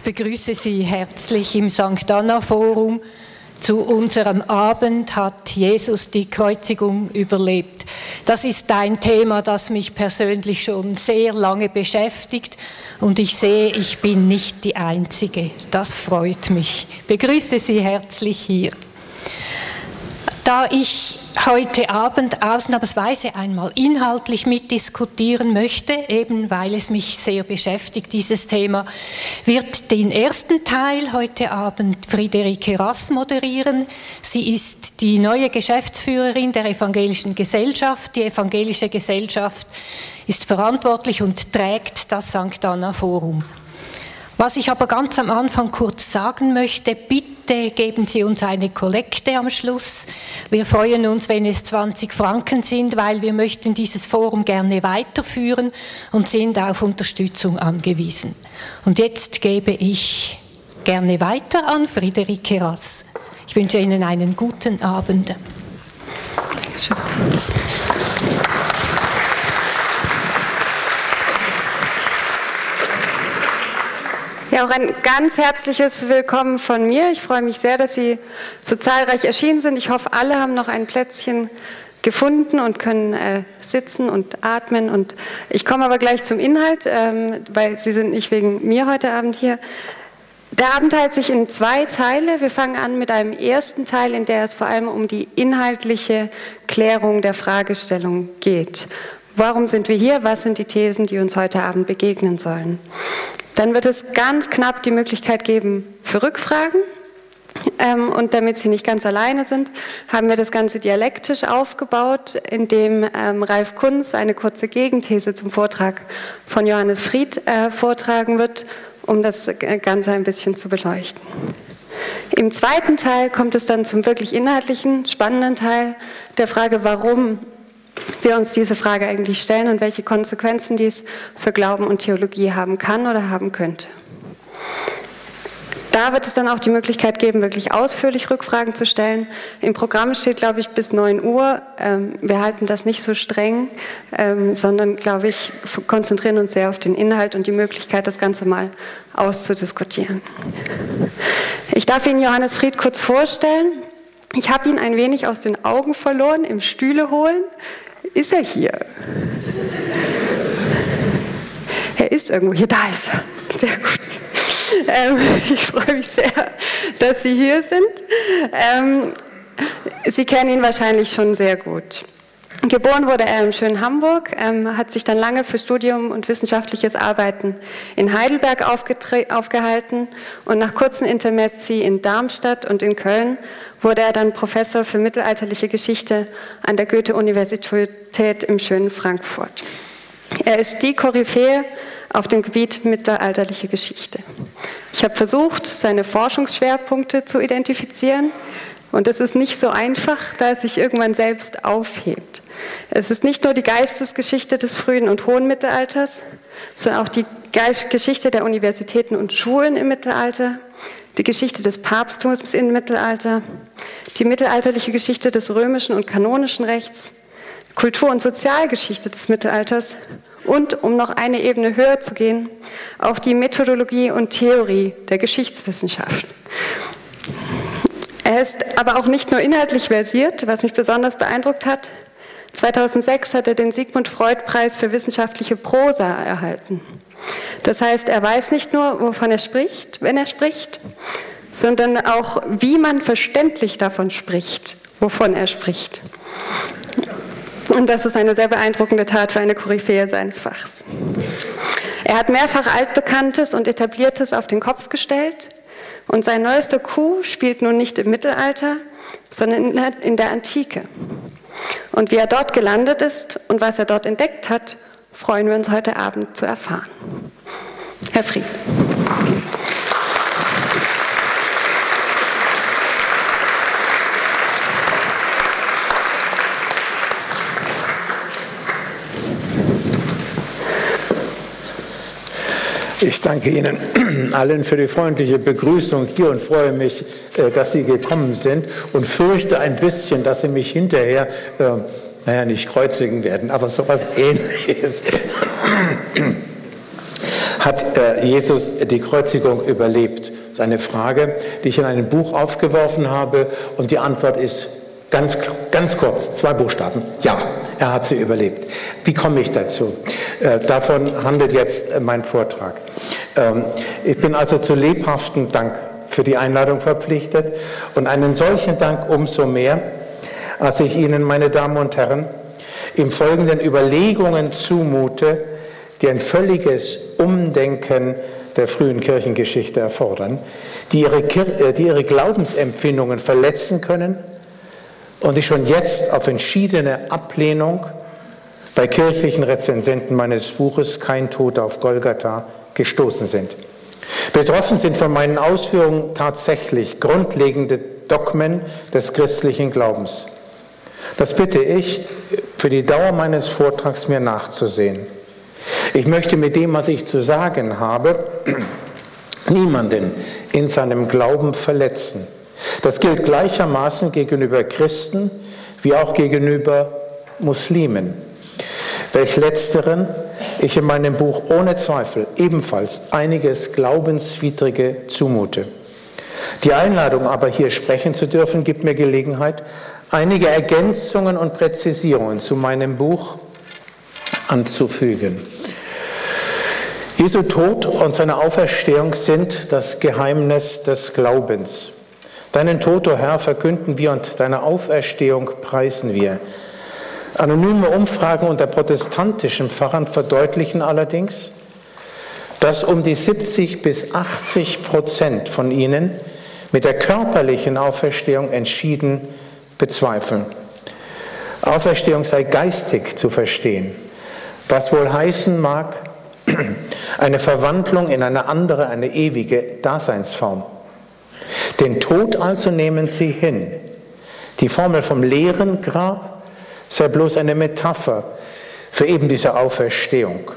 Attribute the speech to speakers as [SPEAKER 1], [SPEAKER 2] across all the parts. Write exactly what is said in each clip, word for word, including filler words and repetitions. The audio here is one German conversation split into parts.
[SPEAKER 1] begrüße Sie herzlich im Sankt Anna Forum. Zu unserem Abend hat Jesus die Kreuzigung überlebt. Das ist ein Thema, das mich persönlich schon sehr lange beschäftigt und ich sehe, ich bin nicht die Einzige. Das freut mich. Ich begrüße Sie herzlich hier. Da ich heute Abend ausnahmsweise einmal inhaltlich mitdiskutieren möchte, eben weil es mich sehr beschäftigt, dieses Thema, wird den ersten Teil heute Abend Friederike Rass moderieren. Sie ist die neue Geschäftsführerin der Evangelischen Gesellschaft. Die Evangelische Gesellschaft ist verantwortlich und trägt das Sankt Anna Forum. Was ich aber ganz am Anfang kurz sagen möchte, bitte geben Sie uns eine Kollekte am Schluss. Wir freuen uns, wenn es zwanzig Franken sind, weil wir möchten dieses Forum gerne weiterführen und sind auf Unterstützung angewiesen. Und jetzt gebe ich gerne weiter an Friederike Rass. Ich wünsche Ihnen einen guten Abend. Dankeschön.
[SPEAKER 2] Ja, auch ein ganz herzliches Willkommen von mir. Ich freue mich sehr, dass Sie so zahlreich erschienen sind. Ich hoffe, alle haben noch ein Plätzchen gefunden und können äh, sitzen und atmen. Und ich komme aber gleich zum Inhalt, ähm, weil Sie sind nicht wegen mir heute Abend hier. Der Abend teilt sich in zwei Teile. Wir fangen an mit einem ersten Teil, in der es vor allem um die inhaltliche Klärung der Fragestellung geht. Warum sind wir hier? Was sind die Thesen, die uns heute Abend begegnen sollen? Dann wird es ganz knapp die Möglichkeit geben für Rückfragen. Ähm, und damit Sie nicht ganz alleine sind, haben wir das Ganze dialektisch aufgebaut, indem ähm, Ralf Kunz eine kurze Gegenthese zum Vortrag von Johannes Fried äh, vortragen wird, um das Ganze ein bisschen zu beleuchten. Im zweiten Teil kommt es dann zum wirklich inhaltlichen, spannenden Teil der Frage, warum wir uns diese Frage eigentlich stellen und welche Konsequenzen dies für Glauben und Theologie haben kann oder haben könnte. Da wird es dann auch die Möglichkeit geben, wirklich ausführlich Rückfragen zu stellen. Im Programm steht, glaube ich, bis neun Uhr. Wir halten das nicht so streng, sondern, glaube ich, konzentrieren uns sehr auf den Inhalt und die Möglichkeit, das Ganze mal auszudiskutieren. Ich darf Ihnen Johannes Fried kurz vorstellen. Ich habe ihn ein wenig aus den Augen verloren, im Stühle holen. Ist er hier? Er ist irgendwo hier, da ist er. Sehr gut. Ähm, ich freue mich sehr, dass Sie hier sind. Ähm, Sie kennen ihn wahrscheinlich schon sehr gut. Geboren wurde er im schönen Hamburg, ähm, hat sich dann lange für Studium und wissenschaftliches Arbeiten in Heidelberg aufgehalten und nach kurzen Intermezzi in Darmstadt und in Köln wurde er dann Professor für mittelalterliche Geschichte an der Goethe-Universität im schönen Frankfurt. Er ist die Koryphäe auf dem Gebiet mittelalterliche Geschichte. Ich habe versucht, seine Forschungsschwerpunkte zu identifizieren. Und es ist nicht so einfach, da es sich irgendwann selbst aufhebt. Es ist nicht nur die Geistesgeschichte des frühen und hohen Mittelalters, sondern auch die Geschichte der Universitäten und Schulen im Mittelalter, die Geschichte des Papsttums im Mittelalter, die mittelalterliche Geschichte des römischen und kanonischen Rechts, Kultur- und Sozialgeschichte des Mittelalters und, um noch eine Ebene höher zu gehen, auch die Methodologie und Theorie der Geschichtswissenschaft. Er ist aber auch nicht nur inhaltlich versiert, was mich besonders beeindruckt hat. zweitausendsechs hat er den Sigmund-Freud-Preis für wissenschaftliche Prosa erhalten. Das heißt, er weiß nicht nur, wovon er spricht, wenn er spricht, sondern auch, wie man verständlich davon spricht, wovon er spricht. Und das ist eine sehr beeindruckende Tat für eine Koryphäe seines Fachs. Er hat mehrfach Altbekanntes und Etabliertes auf den Kopf gestellt. Und sein neuester Coup spielt nun nicht im Mittelalter, sondern in der Antike. Und wie er dort gelandet ist und was er dort entdeckt hat, freuen wir uns heute Abend zu erfahren. Herr Fried.
[SPEAKER 3] Ich danke Ihnen allen für die freundliche Begrüßung hier und freue mich, dass Sie gekommen sind und fürchte ein bisschen, dass Sie mich hinterher, äh, naja, nicht kreuzigen werden, aber sowas Ähnliches. hat äh, Jesus die Kreuzigung überlebt? Das ist eine Frage, die ich in einem Buch aufgeworfen habe, und die Antwort ist ganz, ganz kurz, zwei Buchstaben. Ja, er hat sie überlebt. Wie komme ich dazu? Äh, davon handelt jetzt äh, mein Vortrag. Ähm, ich bin also zu lebhaftem Dank für die Einladung verpflichtet, und einen solchen Dank umso mehr, als ich Ihnen, meine Damen und Herren, im Folgenden Überlegungen zumute, die ein völliges Umdenken der frühen Kirchengeschichte erfordern, die ihre, Kir- die ihre Glaubensempfindungen verletzen können und die schon jetzt auf entschiedene Ablehnung bei kirchlichen Rezensenten meines Buches Kein Tod auf Golgatha gestoßen sind. Betroffen sind von meinen Ausführungen tatsächlich grundlegende Dogmen des christlichen Glaubens. Das bitte ich, für die Dauer meines Vortrags mir nachzusehen. Ich möchte mit dem, was ich zu sagen habe, niemanden in seinem Glauben verletzen. Das gilt gleichermaßen gegenüber Christen wie auch gegenüber Muslimen, welch letzteren ich in meinem Buch ohne Zweifel ebenfalls einiges Glaubenswidrige zumute. Die Einladung aber, hier sprechen zu dürfen, gibt mir Gelegenheit, einige Ergänzungen und Präzisierungen zu meinem Buch anzufügen. Jesu Tod und seine Auferstehung sind das Geheimnis des Glaubens. Deinen Tod, o Herr, verkünden wir, und deine Auferstehung preisen wir. Anonyme Umfragen unter protestantischen Pfarrern verdeutlichen allerdings, dass um die siebzig bis achtzig Prozent von ihnen mit der körperlichen Auferstehung entschieden bezweifeln. Auferstehung sei geistig zu verstehen, was wohl heißen mag, eine Verwandlung in eine andere, eine ewige Daseinsform. Den Tod also nehmen sie hin. Die Formel vom leeren Grab sei bloß eine Metapher für eben diese Auferstehung.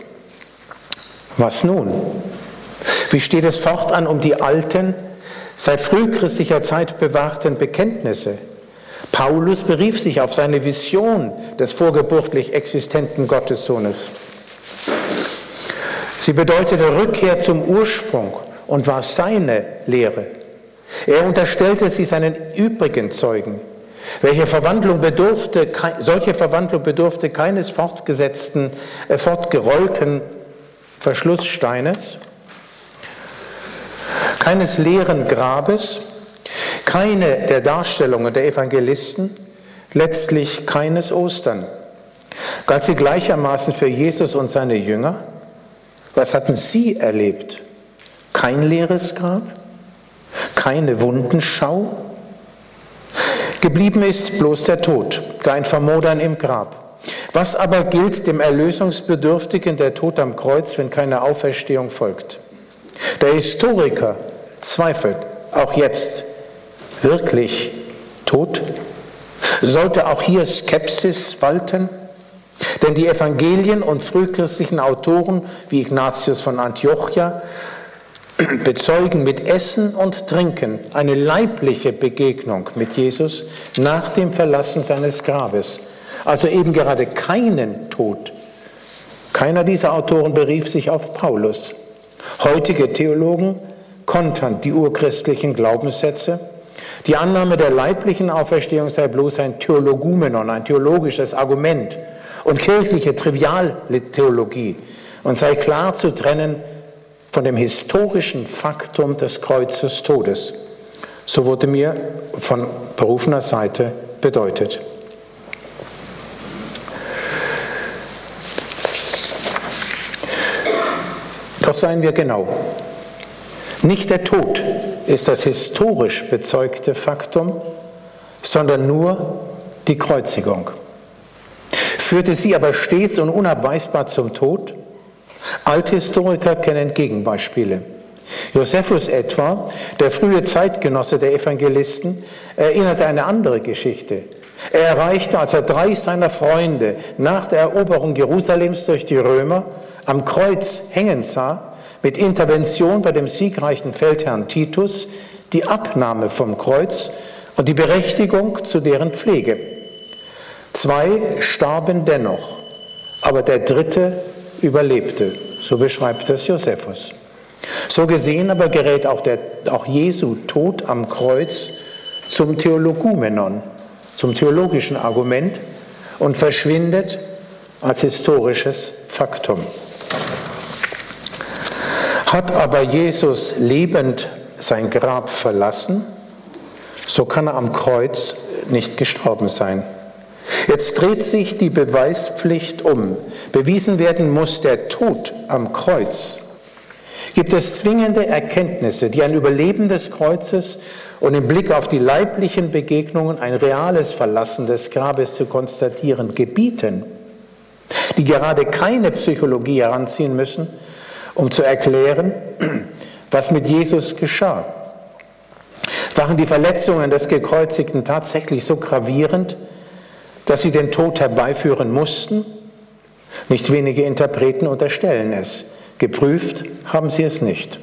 [SPEAKER 3] Was nun? Wie steht es fortan um die alten, seit frühchristlicher Zeit bewahrten Bekenntnisse? Paulus berief sich auf seine Vision des vorgeburtlich existenten Gottessohnes. Sie bedeutete Rückkehr zum Ursprung und war seine Lehre. Er unterstellte sie seinen übrigen Zeugen. Welche Verwandlung bedurfte, solche Verwandlung bedurfte keines fortgesetzten, äh, fortgerollten Verschlusssteines, keines leeren Grabes, keine der Darstellungen der Evangelisten, letztlich keines Ostern. Galt sie gleichermaßen für Jesus und seine Jünger? Was hatten sie erlebt? Kein leeres Grab? Keine Wundenschau? Geblieben ist bloß der Tod, gar ein Vermodern im Grab. Was aber gilt dem Erlösungsbedürftigen, der Tod am Kreuz, wenn keine Auferstehung folgt? Der Historiker zweifelt auch jetzt, wirklich tot? Sollte auch hier Skepsis walten? Denn die Evangelien und frühchristlichen Autoren wie Ignatius von Antiochia bezeugen mit Essen und Trinken eine leibliche Begegnung mit Jesus nach dem Verlassen seines Grabes. Also eben gerade keinen Tod. Keiner dieser Autoren berief sich auf Paulus. Heutige Theologen kontern die urchristlichen Glaubenssätze. Die Annahme der leiblichen Auferstehung sei bloß ein Theologumenon, ein theologisches Argument und kirchliche Trivialtheologie und sei klar zu trennen von dem historischen Faktum des Kreuzestodes. So wurde mir von berufener Seite bedeutet. Doch seien wir genau. Nicht der Tod ist das historisch bezeugte Faktum, sondern nur die Kreuzigung. Führte sie aber stets und unabweisbar zum Tod? Althistoriker kennen Gegenbeispiele. Josephus etwa, der frühe Zeitgenosse der Evangelisten, erinnerte eine andere Geschichte. Er erreichte, als er drei seiner Freunde nach der Eroberung Jerusalems durch die Römer am Kreuz hängen sah, mit Intervention bei dem siegreichen Feldherrn Titus, die Abnahme vom Kreuz und die Berechtigung zu deren Pflege. Zwei starben dennoch, aber der dritte überlebte. So beschreibt es Josephus. So gesehen aber gerät auch, der, auch Jesu Tod am Kreuz zum Theologumenon, zum theologischen Argument und verschwindet als historisches Faktum. Hat aber Jesus lebend sein Grab verlassen, so kann er am Kreuz nicht gestorben sein. Jetzt dreht sich die Beweispflicht um. Bewiesen werden muss der Tod am Kreuz. Gibt es zwingende Erkenntnisse, die ein Überleben des Kreuzes und im Blick auf die leiblichen Begegnungen ein reales Verlassen des Grabes zu konstatieren gebieten, die gerade keine Psychologie heranziehen müssen, um zu erklären, was mit Jesus geschah? Waren die Verletzungen des Gekreuzigten tatsächlich so gravierend, dass sie den Tod herbeiführen mussten? Nicht wenige Interpreten unterstellen es. Geprüft haben sie es nicht.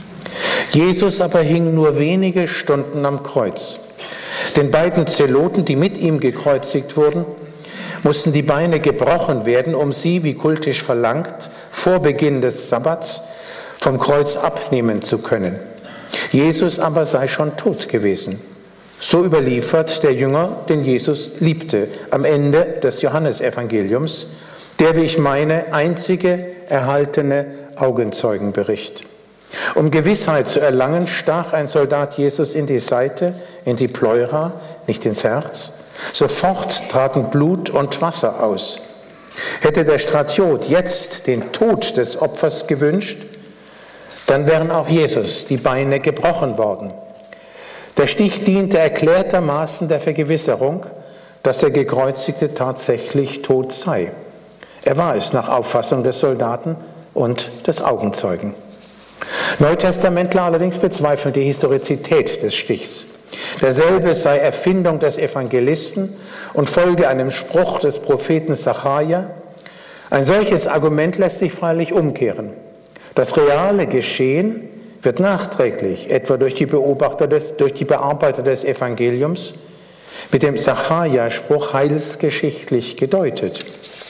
[SPEAKER 3] Jesus aber hing nur wenige Stunden am Kreuz. Den beiden Zeloten, die mit ihm gekreuzigt wurden, mussten die Beine gebrochen werden, um sie, wie kultisch verlangt, vor Beginn des Sabbats vom Kreuz abnehmen zu können. Jesus aber sei schon tot gewesen. So überliefert der Jünger, den Jesus liebte, am Ende des Johannesevangeliums, der, wie ich meine, einzige erhaltene Augenzeugenbericht. Um Gewissheit zu erlangen, stach ein Soldat Jesus in die Seite, in die Pleura, nicht ins Herz. Sofort traten Blut und Wasser aus. Hätte der Stratiot jetzt den Tod des Opfers gewünscht, dann wären auch Jesus die Beine gebrochen worden. Der Stich diente erklärtermaßen der Vergewisserung, dass der Gekreuzigte tatsächlich tot sei. Er war es nach Auffassung des Soldaten und des Augenzeugen. Neutestamentler allerdings bezweifeln die Historizität des Stichs. Derselbe sei Erfindung des Evangelisten und folge einem Spruch des Propheten Sacharja. Ein solches Argument lässt sich freilich umkehren. Das reale Geschehen wird nachträglich, etwa durch die Beobachter des, durch die Bearbeiter des Evangeliums, mit dem Sacharja-Spruch heilsgeschichtlich gedeutet.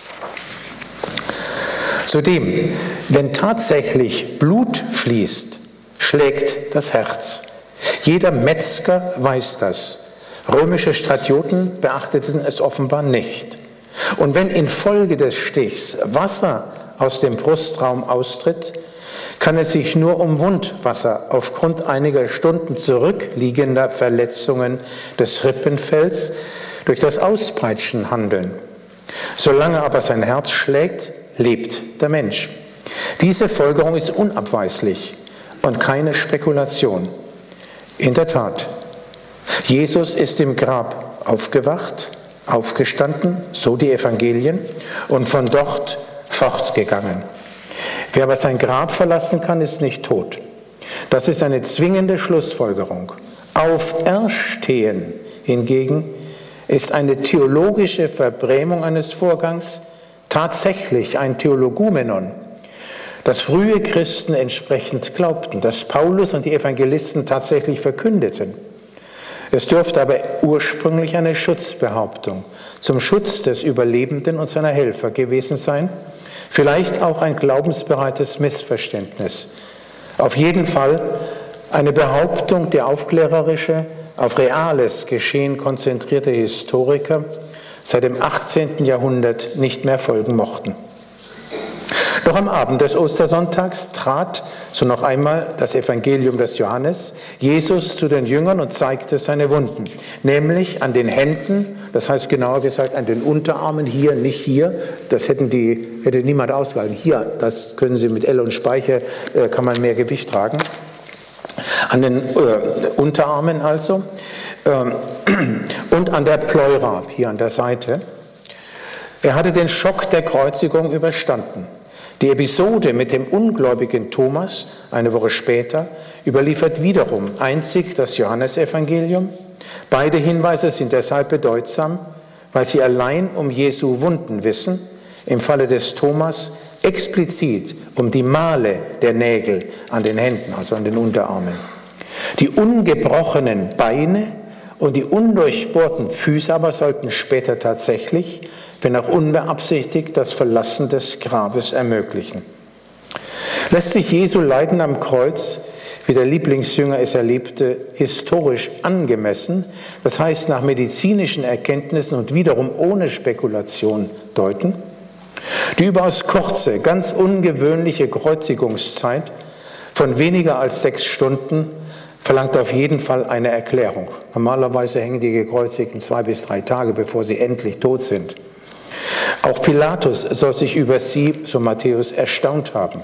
[SPEAKER 3] Zudem, wenn tatsächlich Blut fließt, schlägt das Herz. Jeder Metzger weiß das. Römische Stratioten beachteten es offenbar nicht. Und wenn infolge des Stichs Wasser aus dem Brustraum austritt, kann es sich nur um Wundwasser aufgrund einiger Stunden zurückliegender Verletzungen des Rippenfells durch das Auspeitschen handeln. Solange aber sein Herz schlägt, lebt der Mensch. Diese Folgerung ist unabweislich und keine Spekulation. In der Tat, Jesus ist im Grab aufgewacht, aufgestanden, so die Evangelien, und von dort fortgegangen. Wer aber sein Grab verlassen kann, ist nicht tot. Das ist eine zwingende Schlussfolgerung. Auferstehen hingegen ist eine theologische Verbrämung eines Vorgangs, tatsächlich ein Theologumenon, das frühe Christen entsprechend glaubten, das Paulus und die Evangelisten tatsächlich verkündeten. Es dürfte aber ursprünglich eine Schutzbehauptung zum Schutz des Überlebenden und seiner Helfer gewesen sein, vielleicht auch ein glaubensbereites Missverständnis. Auf jeden Fall eine Behauptung, der aufklärerische, auf reales Geschehen konzentrierte Historiker seit dem achtzehnten Jahrhundert nicht mehr folgen mochten. Doch am Abend des Ostersonntags trat, so noch einmal das Evangelium des Johannes, Jesus zu den Jüngern und zeigte seine Wunden, nämlich an den Händen, das heißt genauer gesagt an den Unterarmen, hier, nicht hier, das hätten die, hätte niemand ausgehalten, hier, das können Sie mit Elle und Speicher, äh, kann man mehr Gewicht tragen, an den äh, Unterarmen also, ähm, und an der Pleura, hier an der Seite. Er hatte den Schock der Kreuzigung überstanden. Die Episode mit dem ungläubigen Thomas, eine Woche später, überliefert wiederum einzig das Johannesevangelium. Beide Hinweise sind deshalb bedeutsam, weil sie allein um Jesu Wunden wissen, im Falle des Thomas explizit um die Male der Nägel an den Händen, also an den Unterarmen. Die ungebrochenen Beine und die undurchbohrten Füße aber sollten später tatsächlich, wenn auch unbeabsichtigt, das Verlassen des Grabes ermöglichen. Lässt sich Jesu Leiden am Kreuz, wie der Lieblingsjünger es erlebte, historisch angemessen, das heißt nach medizinischen Erkenntnissen und wiederum ohne Spekulation deuten? Die überaus kurze, ganz ungewöhnliche Kreuzigungszeit von weniger als sechs Stunden verlangt auf jeden Fall eine Erklärung. Normalerweise hängen die Gekreuzigten zwei bis drei Tage, bevor sie endlich tot sind. Auch Pilatus soll sich über sie, so Matthäus, erstaunt haben.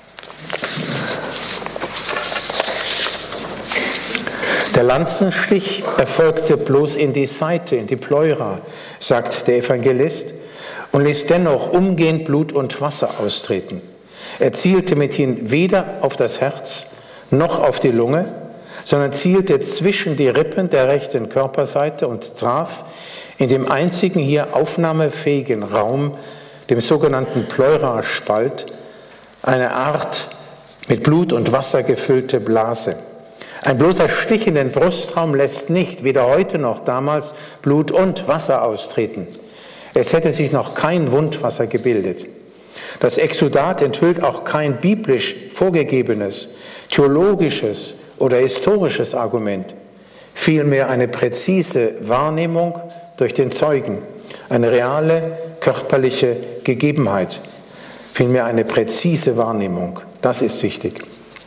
[SPEAKER 3] Der Lanzenstich erfolgte bloß in die Seite, in die Pleura, sagt der Evangelist, und ließ dennoch umgehend Blut und Wasser austreten. Er zielte mithin weder auf das Herz noch auf die Lunge, sondern zielte zwischen die Rippen der rechten Körperseite und traf in dem einzigen hier aufnahmefähigen Raum, dem sogenannten Pleuraspalt, eine Art mit Blut und Wasser gefüllte Blase. Ein bloßer Stich in den Brustraum lässt nicht, weder heute noch damals, Blut und Wasser austreten. Es hätte sich noch kein Wundwasser gebildet. Das Exudat enthüllt auch kein biblisch vorgegebenes, theologisches oder historisches Argument, vielmehr eine präzise Wahrnehmung durch den Zeugen, eine reale körperliche Gegebenheit, vielmehr eine präzise Wahrnehmung. Das ist wichtig.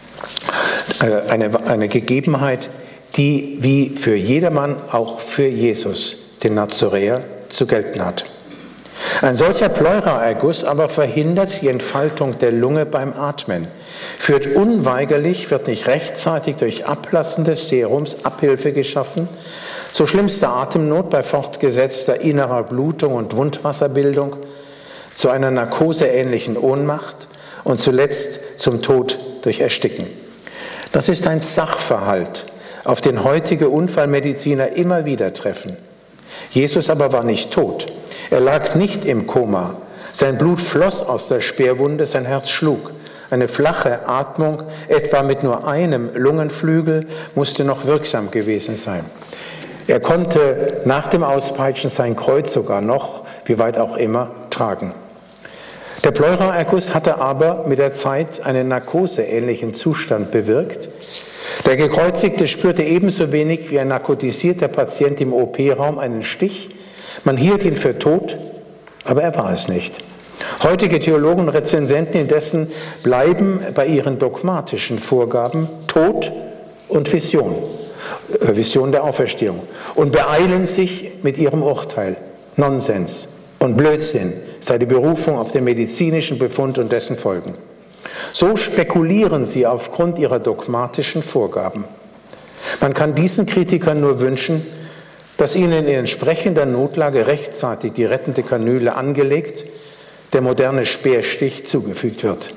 [SPEAKER 3] Eine, eine Gegebenheit, die wie für jedermann auch für Jesus, den Nazoräer, zu gelten hat. Ein solcher Pleuraerguss aber verhindert die Entfaltung der Lunge beim Atmen, führt unweigerlich, wird nicht rechtzeitig durch Ablassen des Serums Abhilfe geschaffen, zu schlimmster Atemnot bei fortgesetzter innerer Blutung und Wundwasserbildung, zu einer narkoseähnlichen Ohnmacht und zuletzt zum Tod durch Ersticken. Das ist ein Sachverhalt, auf den heutige Unfallmediziner immer wieder treffen. Jesus aber war nicht tot. Er lag nicht im Koma. Sein Blut floss aus der Speerwunde, sein Herz schlug. Eine flache Atmung, etwa mit nur einem Lungenflügel, musste noch wirksam gewesen sein. Er konnte nach dem Auspeitschen sein Kreuz sogar noch, wie weit auch immer, tragen. Der Pleuraerguss hatte aber mit der Zeit einen narkoseähnlichen Zustand bewirkt. Der Gekreuzigte spürte ebenso wenig wie ein narkotisierter Patient im O P-Raum einen Stich. Man hielt ihn für tot, aber er war es nicht. Heutige Theologen und Rezensenten indessen bleiben bei ihren dogmatischen Vorgaben Tod und Vision, äh, Vision der Auferstehung, und beeilen sich mit ihrem Urteil. Nonsens und Blödsinn sei die Berufung auf den medizinischen Befund und dessen Folgen. So spekulieren sie aufgrund ihrer dogmatischen Vorgaben. Man kann diesen Kritikern nur wünschen, dass ihnen in entsprechender Notlage rechtzeitig die rettende Kanüle angelegt, der moderne Speerstich zugefügt wird.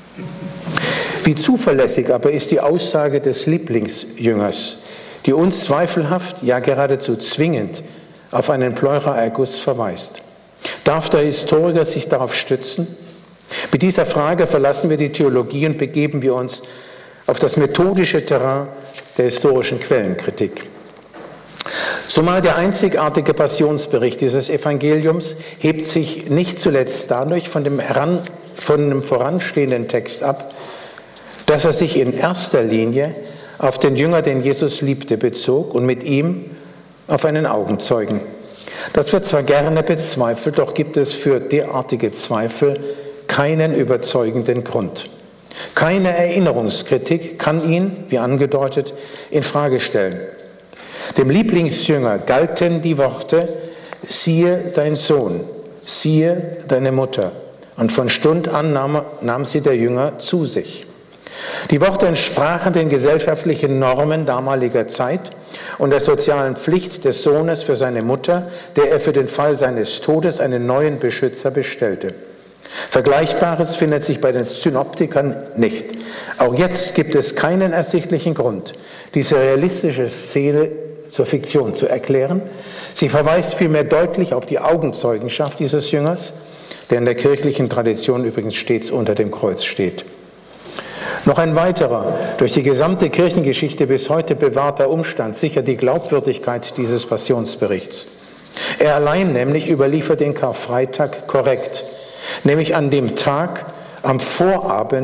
[SPEAKER 3] Wie zuverlässig aber ist die Aussage des Lieblingsjüngers, die uns zweifelhaft, ja geradezu zwingend auf einen Pleuraerguss verweist. Darf der Historiker sich darauf stützen? Mit dieser Frage verlassen wir die Theologie und begeben wir uns auf das methodische Terrain der historischen Quellenkritik. Zumal der einzigartige Passionsbericht dieses Evangeliums hebt sich nicht zuletzt dadurch von dem, heran, von dem voranstehenden Text ab, dass er sich in erster Linie auf den Jünger, den Jesus liebte, bezog und mit ihm auf einen Augenzeugen. Das wird zwar gerne bezweifelt, doch gibt es für derartige Zweifel keinen überzeugenden Grund. Keine Erinnerungskritik kann ihn, wie angedeutet, in Frage stellen. Dem Lieblingsjünger galten die Worte: Siehe dein Sohn, siehe deine Mutter. Und von Stund an nahm, nahm sie der Jünger zu sich. Die Worte entsprachen den gesellschaftlichen Normen damaliger Zeit und der sozialen Pflicht des Sohnes für seine Mutter, der er für den Fall seines Todes einen neuen Beschützer bestellte. Vergleichbares findet sich bei den Synoptikern nicht. Auch jetzt gibt es keinen ersichtlichen Grund, diese realistische Szene zur Fiktion zu erklären. Sie verweist vielmehr deutlich auf die Augenzeugenschaft dieses Jüngers, der in der kirchlichen Tradition übrigens stets unter dem Kreuz steht. Noch ein weiterer, durch die gesamte Kirchengeschichte bis heute bewahrter Umstand sichert die Glaubwürdigkeit dieses Passionsberichts. Er allein nämlich überliefert den Karfreitag korrekt, nämlich an dem Tag am Vorabend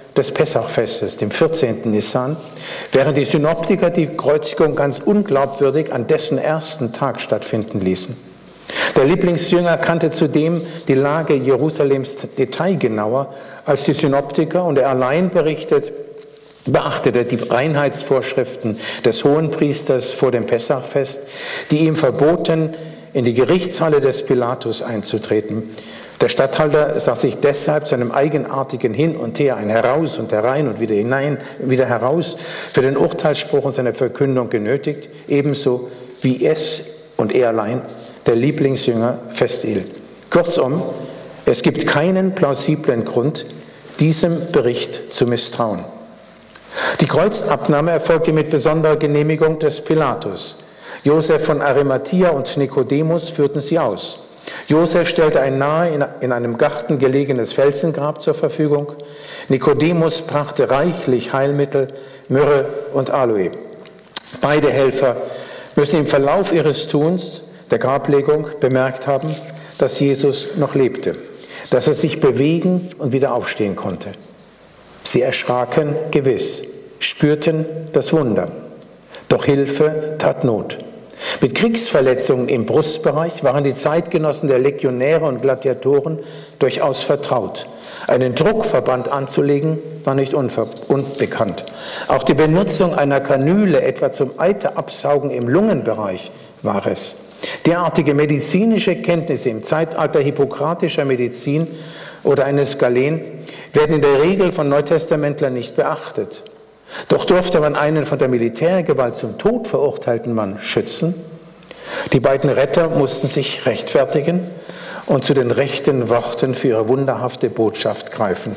[SPEAKER 3] des Pessachfestes, dem vierzehnten Nissan, während die Synoptiker die Kreuzigung ganz unglaubwürdig an dessen ersten Tag stattfinden ließen. Der Lieblingsjünger kannte zudem die Lage Jerusalems detailgenauer als die Synoptiker und er allein berichtet, beachtete die Reinheitsvorschriften des Hohenpriesters vor dem Pessachfest, die ihm verboten, in die Gerichtshalle des Pilatus einzutreten. Der Statthalter sah sich deshalb zu einem eigenartigen Hin und Her, ein Heraus und Herein und wieder hinein, wieder heraus, für den Urteilsspruch und seine Verkündung genötigt, ebenso wie es und er allein, der Lieblingsjünger, festhielt. Kurzum, es gibt keinen plausiblen Grund, diesem Bericht zu misstrauen. Die Kreuzabnahme erfolgte mit besonderer Genehmigung des Pilatus. Josef von Arimathia und Nikodemus führten sie aus. Josef stellte ein nahe in einem Garten gelegenes Felsengrab zur Verfügung. Nikodemus brachte reichlich Heilmittel, Myrrhe und Aloe. Beide Helfer müssen im Verlauf ihres Tuns, der Grablegung, bemerkt haben, dass Jesus noch lebte, dass er sich bewegen und wieder aufstehen konnte. Sie erschraken gewiss, spürten das Wunder. Doch Hilfe tat Not. Mit Kriegsverletzungen im Brustbereich waren die Zeitgenossen der Legionäre und Gladiatoren durchaus vertraut. Einen Druckverband anzulegen, war nicht unbekannt. Auch die Benutzung einer Kanüle, etwa zum Eiterabsaugen im Lungenbereich, war es. Derartige medizinische Kenntnisse im Zeitalter hippokratischer Medizin oder eines Galen werden in der Regel von Neutestamentlern nicht beachtet. Doch durfte man einen von der Militärgewalt zum Tod verurteilten Mann schützen? Die beiden Retter mussten sich rechtfertigen und zu den rechten Worten für ihre wunderhafte Botschaft greifen.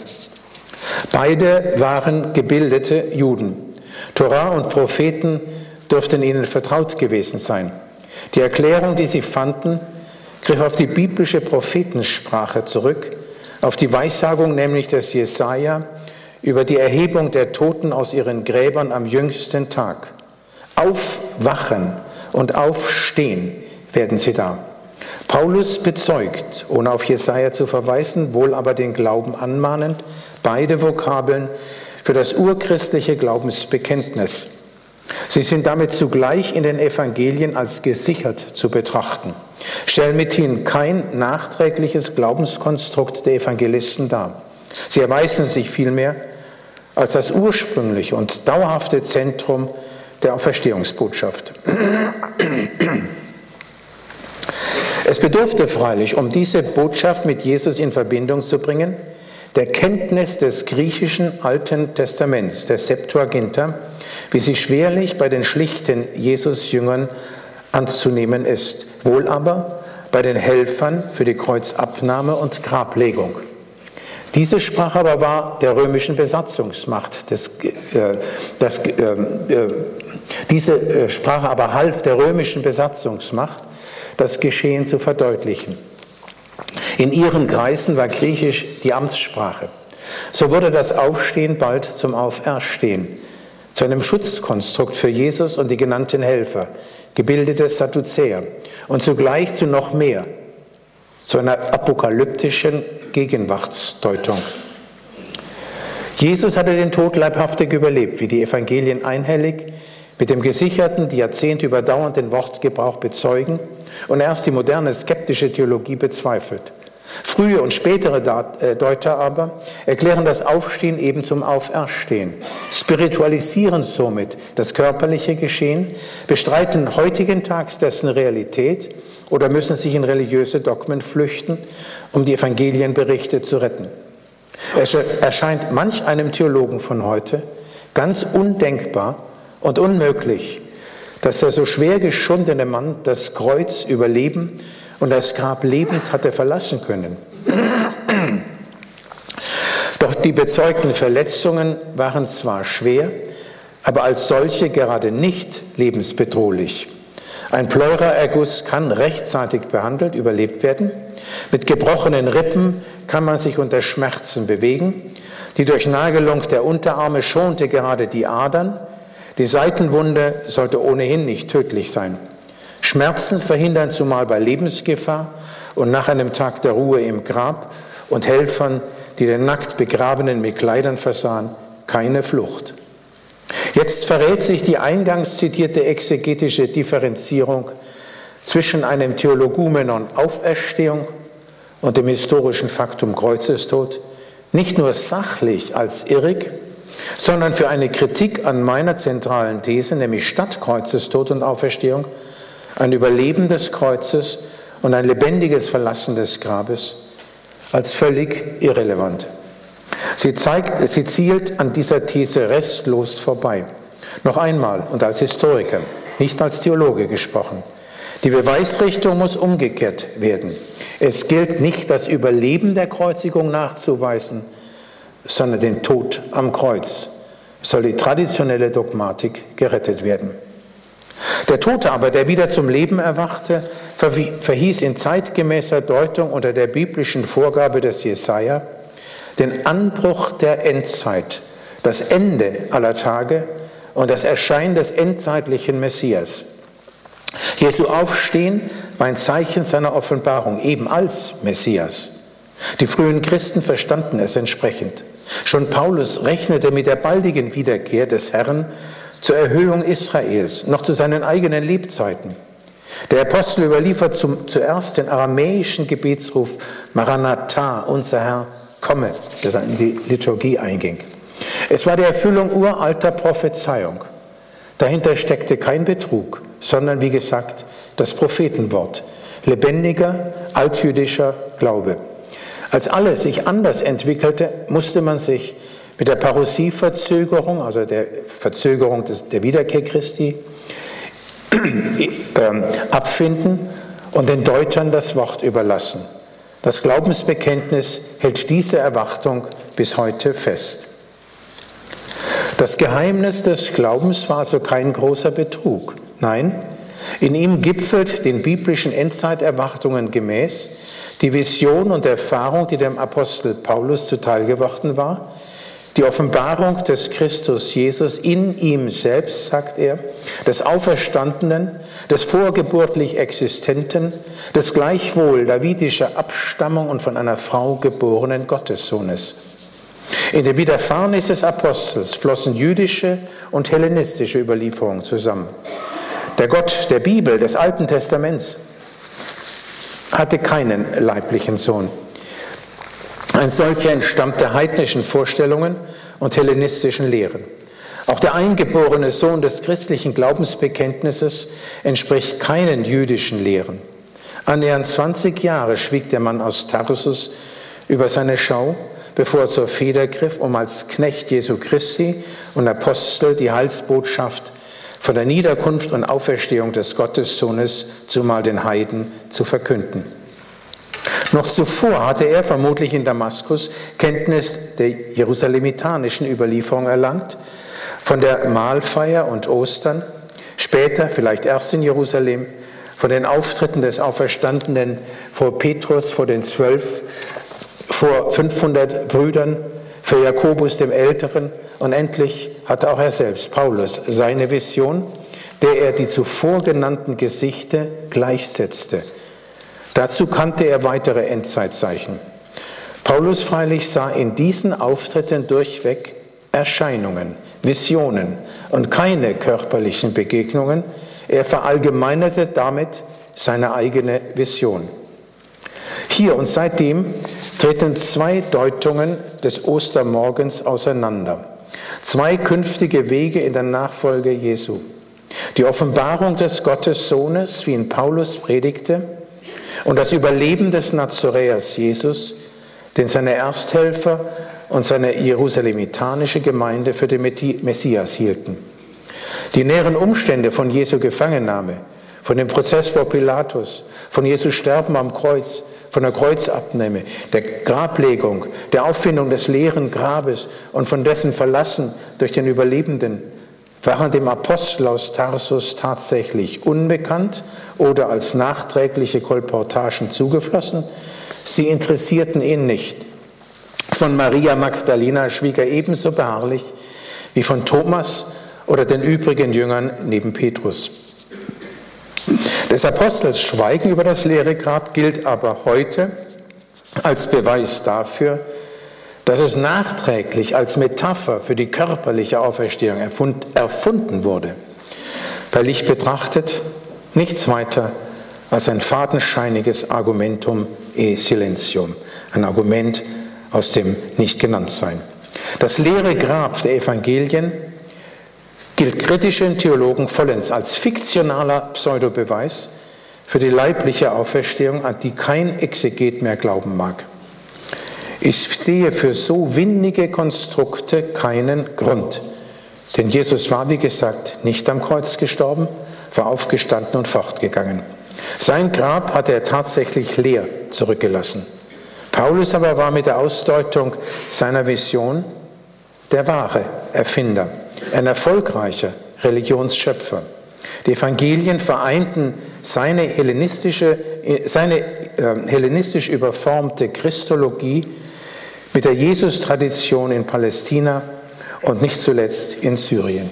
[SPEAKER 3] Beide waren gebildete Juden. Torah und Propheten dürften ihnen vertraut gewesen sein. Die Erklärung, die sie fanden, griff auf die biblische Prophetensprache zurück, auf die Weissagung nämlich des Jesaja über die Erhebung der Toten aus ihren Gräbern am jüngsten Tag. Aufwachen und aufstehen werden sie da. Paulus bezeugt, ohne auf Jesaja zu verweisen, wohl aber den Glauben anmahnend, beide Vokabeln für das urchristliche Glaubensbekenntnis. Sie sind damit zugleich in den Evangelien als gesichert zu betrachten, stellen mithin kein nachträgliches Glaubenskonstrukt der Evangelisten dar. Sie erweisen sich vielmehr als das ursprüngliche und dauerhafte Zentrum der Auferstehungsbotschaft. Es bedurfte freilich, um diese Botschaft mit Jesus in Verbindung zu bringen, der Kenntnis des griechischen Alten Testaments, der Septuaginta, wie sie schwerlich bei den schlichten Jesus-Jüngern anzunehmen ist, wohl aber bei den Helfern für die Kreuzabnahme und Grablegung. Diese Sprache aber war der römischen Besatzungsmacht, des, äh, das, äh, äh, diese Sprache aber half der römischen Besatzungsmacht, das Geschehen zu verdeutlichen. In ihren Kreisen war Griechisch die Amtssprache. So wurde das Aufstehen bald zum Auferstehen, zu einem Schutzkonstrukt für Jesus und die genannten Helfer, gebildete Sadduzäer, und zugleich zu noch mehr, zu einer apokalyptischen Gegenwartsdeutung. Jesus hatte den Tod leibhaftig überlebt, wie die Evangelien einhellig mit dem gesicherten, die Jahrzehnte überdauernden Wortgebrauch bezeugen und erst die moderne skeptische Theologie bezweifelt. Frühe und spätere Deuter aber erklären das Aufstehen eben zum Auferstehen, spiritualisieren somit das körperliche Geschehen, bestreiten heutigen Tags dessen Realität oder müssen sich in religiöse Dogmen flüchten, um die Evangelienberichte zu retten. Es erscheint manch einem Theologen von heute ganz undenkbar und unmöglich, dass der so schwer geschundene Mann das Kreuz überleben und das Grab lebend hatte verlassen können. Doch die bezeugten Verletzungen waren zwar schwer, aber als solche gerade nicht lebensbedrohlich. Ein Pleuraerguss kann rechtzeitig behandelt, überlebt werden. Mit gebrochenen Rippen kann man sich unter Schmerzen bewegen. Die Durchnagelung der Unterarme schonte gerade die Adern. Die Seitenwunde sollte ohnehin nicht tödlich sein. Schmerzen verhindern zumal bei Lebensgefahr und nach einem Tag der Ruhe im Grab und Helfern die den nackt Begrabenen mit Kleidern versahen, keine Flucht. Jetzt verrät sich die eingangs zitierte exegetische Differenzierung zwischen einem Theologumenon Auferstehung und dem historischen Faktum Kreuzestod nicht nur sachlich als irrig, sondern für eine Kritik an meiner zentralen These, nämlich statt Kreuzestod und Auferstehung, ein Überleben des Kreuzes und ein lebendiges Verlassen des Grabes, als völlig irrelevant. Sie zeigt, sie zielt an dieser These restlos vorbei. Noch einmal und als Historiker, nicht als Theologe gesprochen. Die Beweisrichtung muss umgekehrt werden. Es gilt nicht, das Überleben der Kreuzigung nachzuweisen, sondern den Tod am Kreuz soll die traditionelle Dogmatik gerettet werden. Der Tote aber, der wieder zum Leben erwachte, verhieß in zeitgemäßer Deutung unter der biblischen Vorgabe des Jesaja den Anbruch der Endzeit, das Ende aller Tage und das Erscheinen des endzeitlichen Messias. Jesu Aufstehen war ein Zeichen seiner Offenbarung, eben als Messias. Die frühen Christen verstanden es entsprechend. Schon Paulus rechnete mit der baldigen Wiederkehr des Herrn zur Erhöhung Israels, noch zu seinen eigenen Lebzeiten. Der Apostel überliefert zum, zuerst den aramäischen Gebetsruf Maranatha, unser Herr, komme, der dann in die Liturgie einging. Es war die Erfüllung uralter Prophezeiung. Dahinter steckte kein Betrug, sondern wie gesagt das Prophetenwort, lebendiger, altjüdischer Glaube. Als alles sich anders entwickelte, musste man sich mit der Parusieverzögerung, also der Verzögerung des, der Wiederkehr Christi, äh, abfinden und den Deutern das Wort überlassen. Das Glaubensbekenntnis hält diese Erwartung bis heute fest. Das Geheimnis des Glaubens war also kein großer Betrug. Nein, in ihm gipfelt den biblischen Endzeiterwartungen gemäß die Vision und Erfahrung, die dem Apostel Paulus zuteil geworden war, die Offenbarung des Christus Jesus in ihm selbst, sagt er, des Auferstandenen, des vorgeburtlich Existenten, des gleichwohl davidischer Abstammung und von einer Frau geborenen Gottessohnes. In dem Widerfahrnis des Apostels flossen jüdische und hellenistische Überlieferungen zusammen. Der Gott der Bibel, des Alten Testaments, hatte keinen leiblichen Sohn. Ein solcher entstammte heidnischen Vorstellungen und hellenistischen Lehren. Auch der eingeborene Sohn des christlichen Glaubensbekenntnisses entspricht keinen jüdischen Lehren. Annähernd zwanzig Jahre schwieg der Mann aus Tarsus über seine Schau, bevor er zur Feder griff, um als Knecht Jesu Christi und Apostel die Heilsbotschaft von der Niederkunft und Auferstehung des Gottessohnes, zumal den Heiden, zu verkünden. Noch zuvor hatte er vermutlich in Damaskus Kenntnis der jerusalemitanischen Überlieferung erlangt, von der Mahlfeier und Ostern, später, vielleicht erst in Jerusalem, von den Auftritten des Auferstandenen vor Petrus, vor den Zwölf, vor fünfhundert Brüdern, für Jakobus dem Älteren und endlich hatte auch er selbst, Paulus, seine Vision, der er die zuvor genannten Gesichter gleichsetzte. Dazu kannte er weitere Endzeitzeichen. Paulus freilich sah in diesen Auftritten durchweg Erscheinungen, Visionen und keine körperlichen Begegnungen. Er verallgemeinerte damit seine eigene Vision. Hier und seitdem treten zwei Deutungen des Ostermorgens auseinander. Zwei künftige Wege in der Nachfolge Jesu. Die Offenbarung des Gottessohnes, wie ihn Paulus predigte, und das Überleben des Nazoräers Jesus, den seine Ersthelfer und seine jerusalemitanische Gemeinde für den Messias hielten. Die näheren Umstände von Jesu Gefangennahme, von dem Prozess vor Pilatus, von Jesu Sterben am Kreuz, von der Kreuzabnahme, der Grablegung, der Auffindung des leeren Grabes und von dessen Verlassen durch den Überlebenden, waren dem Apostel aus Tarsus tatsächlich unbekannt oder als nachträgliche Kolportagen zugeflossen. Sie interessierten ihn nicht. Von Maria Magdalena schwieg er ebenso beharrlich wie von Thomas oder den übrigen Jüngern neben Petrus. Des Apostels Schweigen über das leere Grab gilt aber heute als Beweis dafür, dass es nachträglich als Metapher für die körperliche Auferstehung erfunden wurde, bei Licht betrachtet nichts weiter als ein fadenscheiniges Argumentum e silentium, ein Argument aus dem Nicht-Genanntsein. Das leere Grab der Evangelien gilt kritischen Theologen vollends als fiktionaler Pseudobeweis für die leibliche Auferstehung, an die kein Exeget mehr glauben mag. Ich sehe für so windige Konstrukte keinen Grund, denn Jesus war, wie gesagt, nicht am Kreuz gestorben, war aufgestanden und fortgegangen. Sein Grab hatte er tatsächlich leer zurückgelassen. Paulus aber war mit der Ausdeutung seiner Vision der wahre Erfinder, ein erfolgreicher Religionsschöpfer. Die Evangelien vereinten seine hellenistische, seine äh, hellenistisch überformte Christologie mit der Jesus-Tradition in Palästina und nicht zuletzt in Syrien.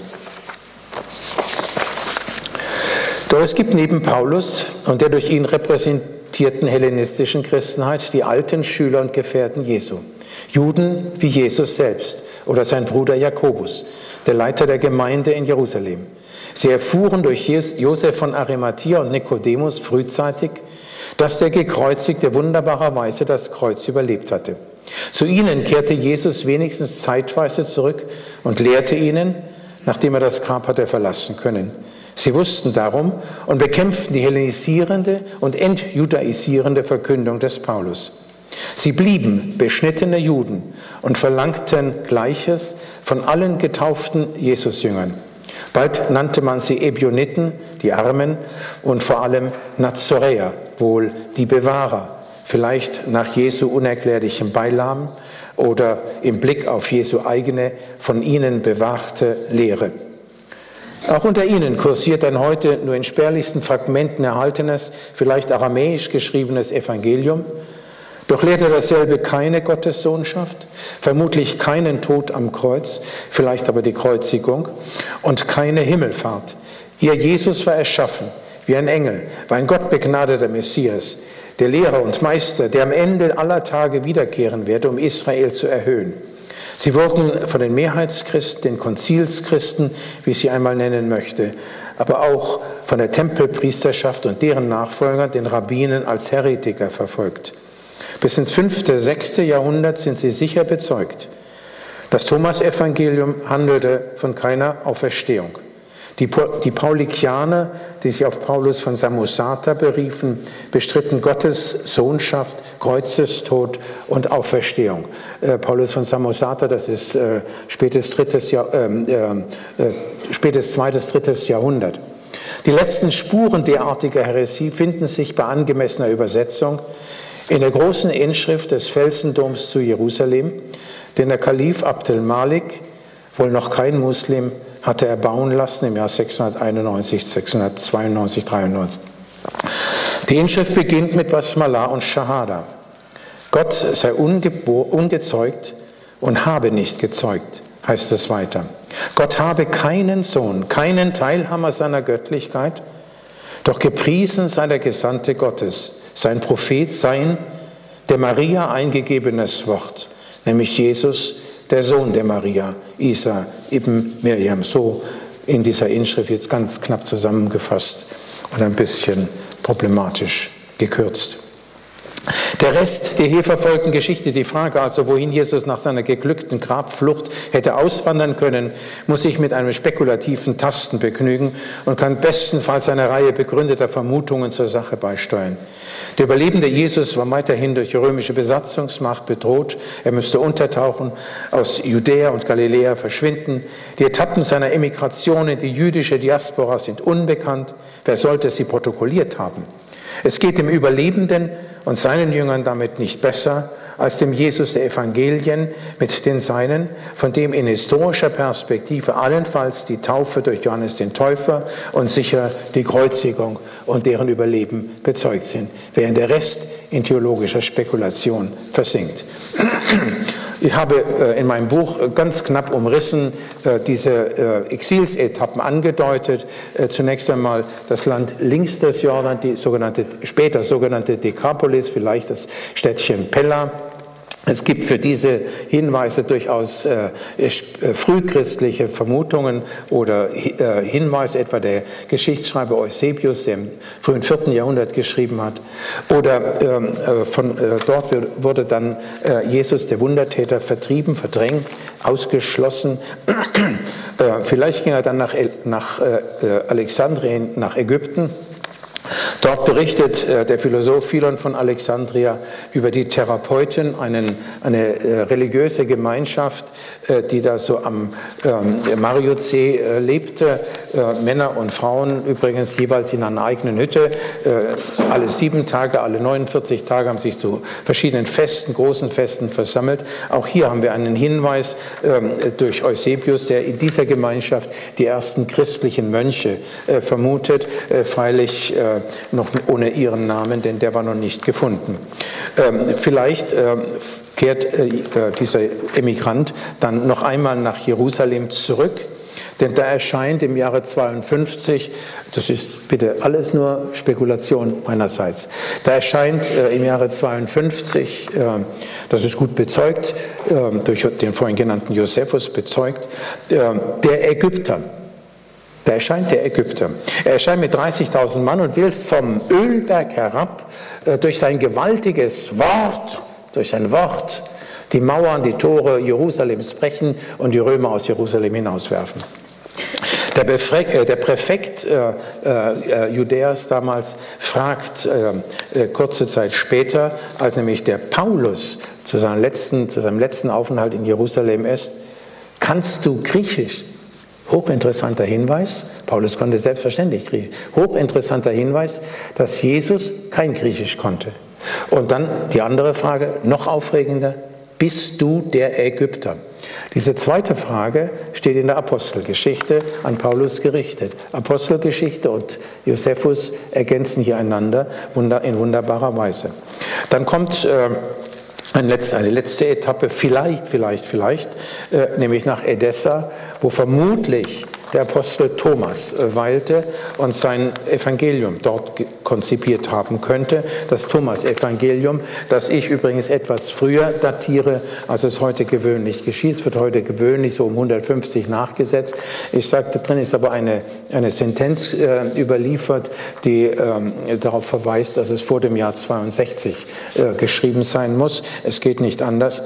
[SPEAKER 3] Doch es gibt neben Paulus und der durch ihn repräsentierten hellenistischen Christenheit die alten Schüler und Gefährten Jesu, Juden wie Jesus selbst oder sein Bruder Jakobus, der Leiter der Gemeinde in Jerusalem. Sie erfuhren durch Josef von Arimathea und Nikodemus frühzeitig, dass der Gekreuzigte wunderbarerweise das Kreuz überlebt hatte. Zu ihnen kehrte Jesus wenigstens zeitweise zurück und lehrte ihnen, nachdem er das Grab hatte verlassen können. Sie wussten darum und bekämpften die hellenisierende und entjudaisierende Verkündung des Paulus. Sie blieben beschnittene Juden und verlangten Gleiches von allen getauften Jesusjüngern. Bald nannte man sie Ebioniten, die Armen, und vor allem Nazoräer, wohl die Bewahrer, vielleicht nach Jesu unerklärlichem Beilagen oder im Blick auf Jesu eigene, von ihnen bewahrte Lehre. Auch unter ihnen kursiert ein heute nur in spärlichsten Fragmenten erhaltenes, vielleicht aramäisch geschriebenes Evangelium. Doch lehrte dasselbe keine Gottessohnschaft, vermutlich keinen Tod am Kreuz, vielleicht aber die Kreuzigung und keine Himmelfahrt. Ihr Jesus war erschaffen wie ein Engel, war ein gottbegnadeter Messias, der Lehrer und Meister, der am Ende aller Tage wiederkehren werde, um Israel zu erhöhen. Sie wurden von den Mehrheitschristen, den Konzilschristen, wie ich sie einmal nennen möchte, aber auch von der Tempelpriesterschaft und deren Nachfolgern, den Rabbinen, als Heretiker verfolgt. Bis ins fünfte, sechste Jahrhundert sind sie sicher bezeugt. Das Thomas-Evangelium handelte von keiner Auferstehung. Die, die Paulikianer, die sich auf Paulus von Samosata beriefen, bestritten Gottes Sohnschaft, Kreuzestod und Auferstehung. Äh, Paulus von Samosata, das ist äh, spätes, drittes Jahr, äh, äh, spätes zweites, drittes Jahrhundert. Die letzten Spuren derartiger Häresie finden sich bei angemessener Übersetzung in der großen Inschrift des Felsendoms zu Jerusalem, den der Kalif Abd al-Malik, wohl noch kein Muslim, hatte er bauen lassen im Jahr sechshunderteinundneunzig, sechshundertzweiundneunzig, dreiundneunzig. Die Inschrift beginnt mit Basmalah und Shahada. Gott sei ungezeugt und habe nicht gezeugt, heißt es weiter. Gott habe keinen Sohn, keinen Teilhaber seiner Göttlichkeit, doch gepriesen sei der Gesandte Gottes, sein Prophet, sein der Maria eingegebenes Wort, nämlich Jesus, der Sohn der Maria, Isa ibn Miriam, so in dieser Inschrift jetzt ganz knapp zusammengefasst und ein bisschen problematisch gekürzt. Der Rest der hier verfolgten Geschichte, die Frage also, wohin Jesus nach seiner geglückten Grabflucht hätte auswandern können, muss sich mit einem spekulativen Tasten begnügen und kann bestenfalls eine Reihe begründeter Vermutungen zur Sache beisteuern. Der überlebende Jesus war weiterhin durch die römische Besatzungsmacht bedroht. Er müsste untertauchen, aus Judäa und Galiläa verschwinden. Die Etappen seiner Emigration in die jüdische Diaspora sind unbekannt. Wer sollte sie protokolliert haben? Es geht dem Überlebenden und seinen Jüngern damit nicht besser als dem Jesus der Evangelien mit den Seinen, von dem in historischer Perspektive allenfalls die Taufe durch Johannes den Täufer und sicher die Kreuzigung und deren Überleben bezeugt sind, während der Rest in theologischer Spekulation versinkt. Ich habe in meinem Buch ganz knapp umrissen diese Exilsetappen angedeutet. Zunächst einmal das Land links des Jordan, die sogenannte, später sogenannte Dekapolis, vielleicht das Städtchen Pella, Es gibt für diese Hinweise durchaus äh, frühchristliche Vermutungen oder äh, Hinweise, etwa der Geschichtsschreiber Eusebius, der im frühen vierten Jahrhundert geschrieben hat. Oder ähm, äh, von äh, dort wurde dann äh, Jesus, der Wundertäter, vertrieben, verdrängt, ausgeschlossen. äh, vielleicht ging er dann nach, nach äh, Alexandrien, nach Ägypten. Dort berichtet äh, der Philosoph Philon von Alexandria über die Therapeuten, einen, eine äh, religiöse Gemeinschaft, äh, die da so am äh, Mariussee äh, lebte. Äh, Männer und Frauen übrigens jeweils in einer eigenen Hütte. Äh, alle sieben Tage, alle neunundvierzig Tage haben sich zu verschiedenen Festen, großen Festen versammelt. Auch hier haben wir einen Hinweis äh, durch Eusebius, der in dieser Gemeinschaft die ersten christlichen Mönche äh, vermutet, äh, freilich äh, noch ohne ihren Namen, denn der war noch nicht gefunden. Ähm, vielleicht ähm, kehrt äh, dieser Emigrant dann noch einmal nach Jerusalem zurück, denn da erscheint im Jahre zweiundfünfzig, das ist bitte alles nur Spekulation meinerseits, da erscheint äh, im Jahre zweiundfünfzig, äh, das ist gut bezeugt, äh, durch den vorhin genannten Josephus bezeugt, äh, der Ägypter. Da erscheint der Ägypter. Er erscheint mit dreißigtausend Mann und will vom Ölberg herab äh, durch sein gewaltiges Wort, durch sein Wort, die Mauern, die Tore Jerusalems brechen und die Römer aus Jerusalem hinauswerfen. Der, Befre- äh, der Präfekt äh, äh, Judäas damals fragt äh, äh, kurze Zeit später, als nämlich der Paulus zu seinem letzten, zu seinem letzten Aufenthalt in Jerusalem ist, kannst du Griechisch? Hochinteressanter Hinweis, Paulus konnte selbstverständlich Griechisch, hochinteressanter Hinweis, dass Jesus kein Griechisch konnte. Und dann die andere Frage, noch aufregender, bist du der Ägypter? Diese zweite Frage steht in der Apostelgeschichte an Paulus gerichtet. Apostelgeschichte und Josephus ergänzen hier einander in wunderbarer Weise. Dann kommt äh, Eine letzte, eine letzte Etappe, vielleicht, vielleicht, vielleicht, äh, nämlich nach Edessa, wo vermutlich der Apostel Thomas äh, weilte und sein Evangelium dort konzipiert haben könnte. Das Thomas-Evangelium, das ich übrigens etwas früher datiere, als es heute gewöhnlich geschieht. Es wird heute gewöhnlich so um hundertfünfzig nachgesetzt. Ich sage, da drin ist aber eine, eine Sentenz äh, überliefert, die ähm, darauf verweist, dass es vor dem Jahr zweiundsechzig äh, geschrieben sein muss. Es geht nicht anders.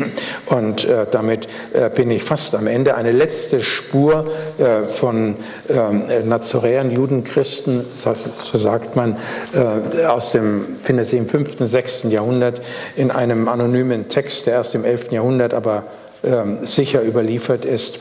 [SPEAKER 3] Und äh, damit äh, bin ich fast am Ende. Eine letzte Spur äh, von äh, Nazoräern, Judenchristen, so, so sagt man, äh, aus dem, findet sich im fünften, sechsten Jahrhundert in einem anonymen Text, der erst im elften Jahrhundert aber äh, sicher überliefert ist.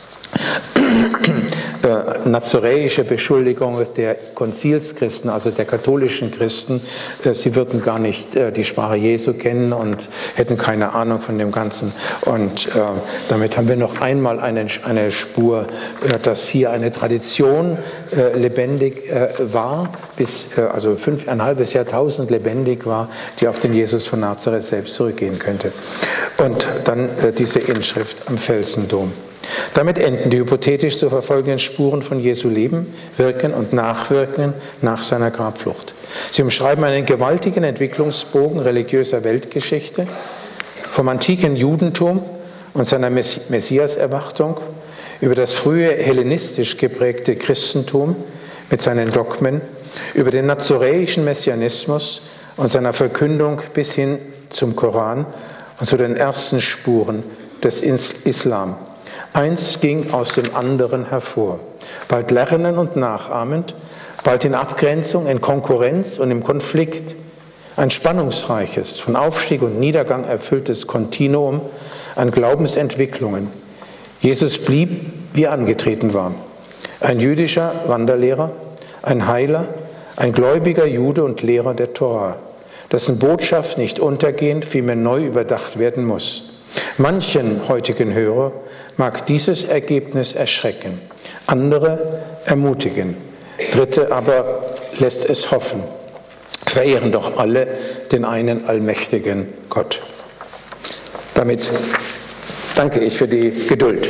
[SPEAKER 3] Äh, nazoräische Beschuldigung der Konzilschristen, also der katholischen Christen, äh, sie würden gar nicht äh, die Sprache Jesu kennen und hätten keine Ahnung von dem Ganzen. Und äh, damit haben wir noch einmal eine, eine Spur, äh, dass hier eine Tradition äh, lebendig äh, war, bis äh, also fünf, ein halbes Jahrtausend lebendig war, die auf den Jesus von Nazareth selbst zurückgehen könnte. Und dann äh, diese Inschrift am Felsendom. Damit enden die hypothetisch zu verfolgenden Spuren von Jesu Leben, Wirken und Nachwirken nach seiner Grabflucht. Sie umschreiben einen gewaltigen Entwicklungsbogen religiöser Weltgeschichte, vom antiken Judentum und seiner Messiaserwartung über das frühe hellenistisch geprägte Christentum mit seinen Dogmen, über den nazoräischen Messianismus und seiner Verkündung bis hin zum Koran und zu den ersten Spuren des Islam. Eins ging aus dem anderen hervor, bald lernend und nachahmend, bald in Abgrenzung, in Konkurrenz und im Konflikt. Ein spannungsreiches, von Aufstieg und Niedergang erfülltes Kontinuum an Glaubensentwicklungen. Jesus blieb, wie er angetreten war. Ein jüdischer Wanderlehrer, ein Heiler, ein gläubiger Jude und Lehrer der Tora, dessen Botschaft nicht untergehend, vielmehr neu überdacht werden muss. Manchen heutigen Hörer mag dieses Ergebnis erschrecken, andere ermutigen, Dritte aber lässt es hoffen. Verehren doch alle den einen allmächtigen Gott. Damit danke ich für die Geduld.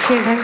[SPEAKER 2] Vielen Dank.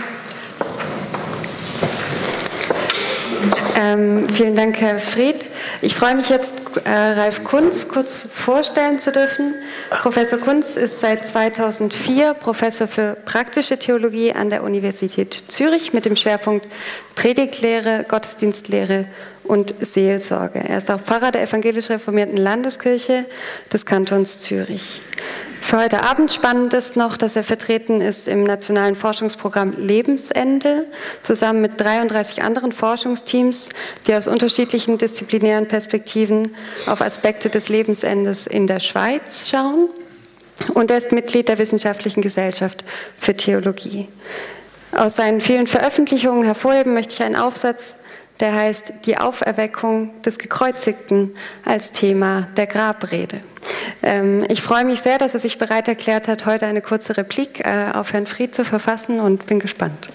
[SPEAKER 2] Ähm, vielen Dank, Herr Fried. Ich freue mich jetzt, äh, Ralf Kunz kurz vorstellen zu dürfen. Professor Kunz ist seit zweitausendvier Professor für praktische Theologie an der Universität Zürich mit dem Schwerpunkt Predigtlehre, Gottesdienstlehre und Seelsorge. Er ist auch Pfarrer der evangelisch-reformierten Landeskirche des Kantons Zürich. Für heute Abend spannend ist noch, dass er vertreten ist im nationalen Forschungsprogramm Lebensende, zusammen mit dreiunddreißig anderen Forschungsteams, die aus unterschiedlichen disziplinären Perspektiven auf Aspekte des Lebensendes in der Schweiz schauen. Und er ist Mitglied der Wissenschaftlichen Gesellschaft für Theologie. Aus seinen vielen Veröffentlichungen hervorheben möchte ich einen Aufsatz, der heißt Die Auferweckung des Gekreuzigten als Thema der Grabrede. Ähm, ich freue mich sehr, dass er sich bereit erklärt hat, heute eine kurze Replik äh, auf Herrn Fried zu verfassen und bin gespannt.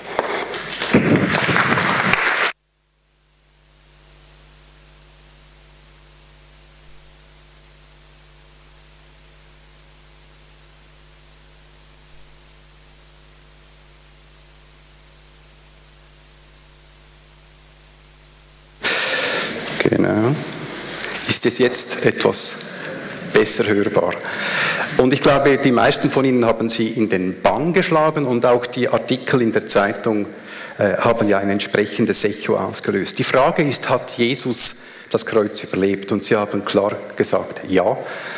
[SPEAKER 4] Genau. Ist es jetzt etwas besser hörbar? Und ich glaube, die meisten von Ihnen haben Sie in den Bann geschlagen und auch die Artikel in der Zeitung äh, haben ja ein entsprechendes Echo ausgelöst. Die Frage ist, hat Jesus das Kreuz überlebt? Und Sie haben klar gesagt, ja.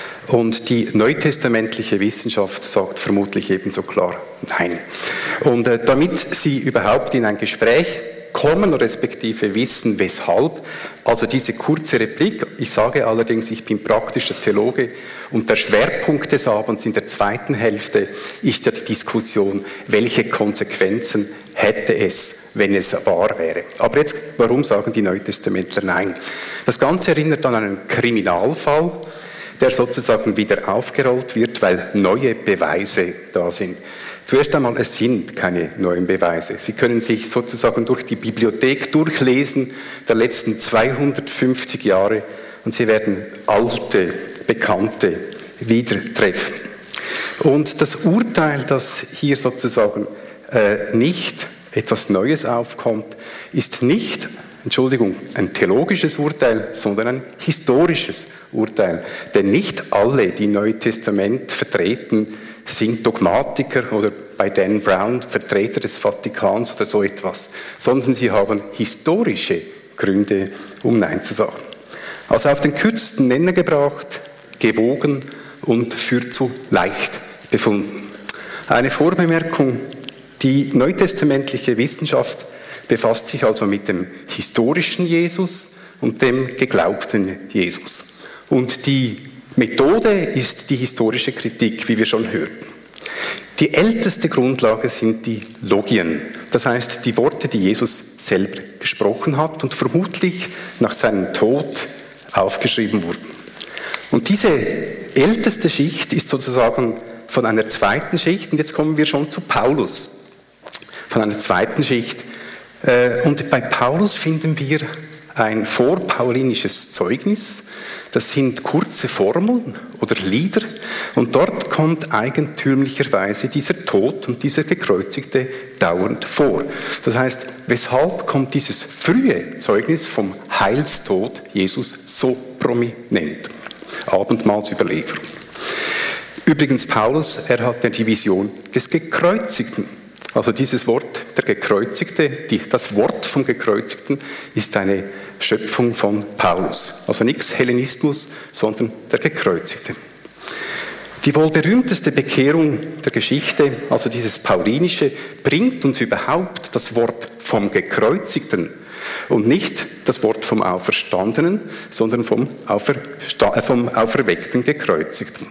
[SPEAKER 4] Und die neutestamentliche Wissenschaft sagt vermutlich ebenso klar, nein. Und äh, damit Sie überhaupt in ein Gespräch kommen, respektive wissen, weshalb. Also diese kurze Replik. Ich sage allerdings, ich bin praktischer Theologe und der Schwerpunkt des Abends in der zweiten Hälfte ist ja die Diskussion, welche Konsequenzen hätte es, wenn es wahr wäre. Aber jetzt, warum sagen die Neutestamentler nein? Das Ganze erinnert an einen Kriminalfall, der sozusagen wieder aufgerollt wird, weil neue Beweise da sind. Zuerst einmal, es sind keine neuen Beweise. Sie können sich sozusagen durch die Bibliothek durchlesen der letzten zweihundertfünfzig Jahre und Sie werden alte, bekannte wieder treffen. Und das Urteil, das hier sozusagen äh, nicht etwas Neues aufkommt, ist nicht, Entschuldigung, ein theologisches Urteil, sondern ein historisches Urteil. Denn nicht alle, die Neue Testament vertreten, sind Dogmatiker oder bei Dan Brown Vertreter des Vatikans oder so etwas, sondern sie haben historische Gründe, um Nein zu sagen. Also auf den kürzesten Nenner gebracht, gewogen und für zu leicht befunden. Eine Vorbemerkung, die neutestamentliche Wissenschaft befasst sich also mit dem historischen Jesus und dem geglaubten Jesus. Und die Methode ist die historische Kritik, wie wir schon hörten. Die älteste Grundlage sind die Logien, das heißt die Worte, die Jesus selber gesprochen hat und vermutlich nach seinem Tod aufgeschrieben wurden. Und diese älteste Schicht ist sozusagen von einer zweiten Schicht, und jetzt kommen wir schon zu Paulus, von einer zweiten Schicht. Und bei Paulus finden wir ein vorpaulinisches Zeugnis. Das sind kurze Formeln oder Lieder und dort kommt eigentümlicherweise dieser Tod und dieser Gekreuzigte dauernd vor. Das heißt, weshalb kommt dieses frühe Zeugnis vom Heilstod Jesus so prominent? Abendmahlsüberlieferung. Übrigens Paulus, er hat ja die Vision des Gekreuzigten. Also dieses Wort, der Gekreuzigte, die, das Wort vom Gekreuzigten ist eine Schöpfung von Paulus. Also nichts Hellenismus, sondern der Gekreuzigte. Die wohl berühmteste Bekehrung der Geschichte, also dieses Paulinische, bringt uns überhaupt das Wort vom Gekreuzigten und nicht das Wort vom Auferstandenen, sondern vom, Aufersta- äh, vom auferweckten Gekreuzigten.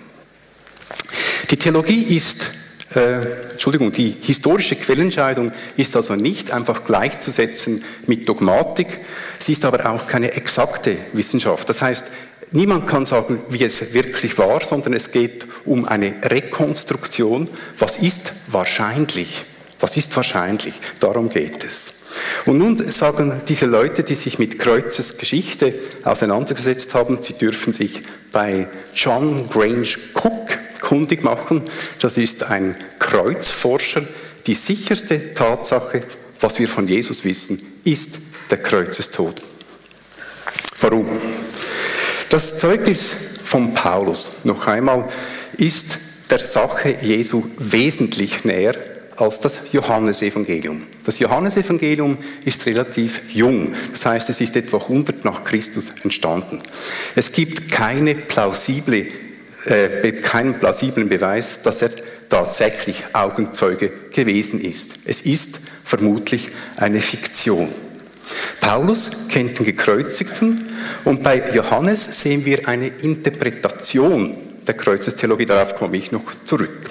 [SPEAKER 4] Die Theologie ist Äh, Entschuldigung, die historische Quellenscheidung ist also nicht einfach gleichzusetzen mit Dogmatik, sie ist aber auch keine exakte Wissenschaft. Das heißt, niemand kann sagen, wie es wirklich war, sondern es geht um eine Rekonstruktion. Was ist wahrscheinlich? Was ist wahrscheinlich? Darum geht es. Und nun sagen diese Leute, die sich mit Kreuzesgeschichte auseinandergesetzt haben, sie dürfen sich bei John Grange Cook kundig machen. Das ist ein Kreuzforscher, die sicherste Tatsache, was wir von Jesus wissen, ist der Kreuzestod. Warum? Das Zeugnis von Paulus, noch einmal, ist der Sache Jesu wesentlich näher als das Johannesevangelium. Das Johannesevangelium ist relativ jung, das heißt, es ist etwa hundert nach Christus entstanden. Es gibt keine plausible, äh, keinen plausiblen Beweis, dass er tatsächlich Augenzeuge gewesen ist. Es ist vermutlich eine Fiktion. Paulus kennt den Gekreuzigten und bei Johannes sehen wir eine Interpretation der Kreuzestheologie, darauf komme ich noch zurück.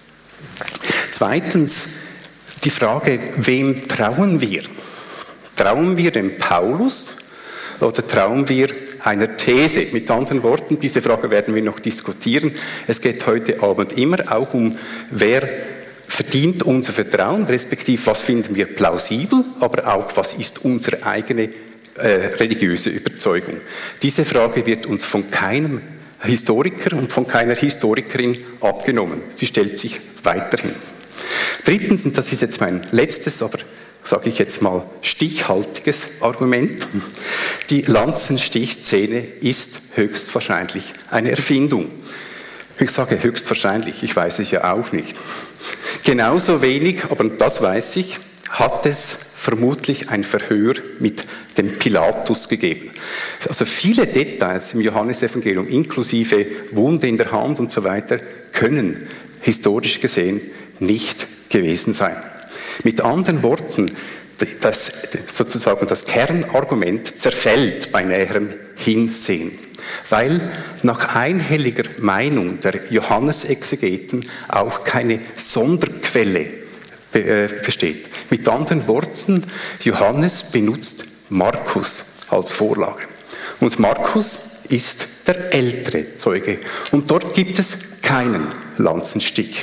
[SPEAKER 4] Zweitens die Frage, wem trauen wir? Trauen wir dem Paulus oder trauen wir einer These? Mit anderen Worten, diese Frage werden wir noch diskutieren. Es geht heute Abend immer auch um, wer verdient unser Vertrauen, respektive was finden wir plausibel, aber auch was ist unsere eigene äh, religiöse Überzeugung. Diese Frage wird uns von keinem Historiker und von keiner Historikerin abgenommen. Sie stellt sich weiterhin. Drittens, und das ist jetzt mein letztes, aber sage ich jetzt mal stichhaltiges Argument, die Lanzenstichszene ist höchstwahrscheinlich eine Erfindung. Ich sage höchstwahrscheinlich, ich weiß es ja auch nicht. Genauso wenig, aber das weiß ich, hat es vermutlich ein Verhör mit dem Pilatus gegeben. Also viele Details im Johannesevangelium, inklusive Wunde in der Hand und so weiter, können historisch gesehen nicht gewesen sein. Mit anderen Worten, das, sozusagen das Kernargument zerfällt bei näherem Hinsehen, weil nach einhelliger Meinung der Johannesexegeten auch keine Sonderquelle besteht. Mit anderen Worten, Johannes benutzt Markus als Vorlage. Und Markus ist der ältere Zeuge. Und dort gibt es keinen Lanzenstich.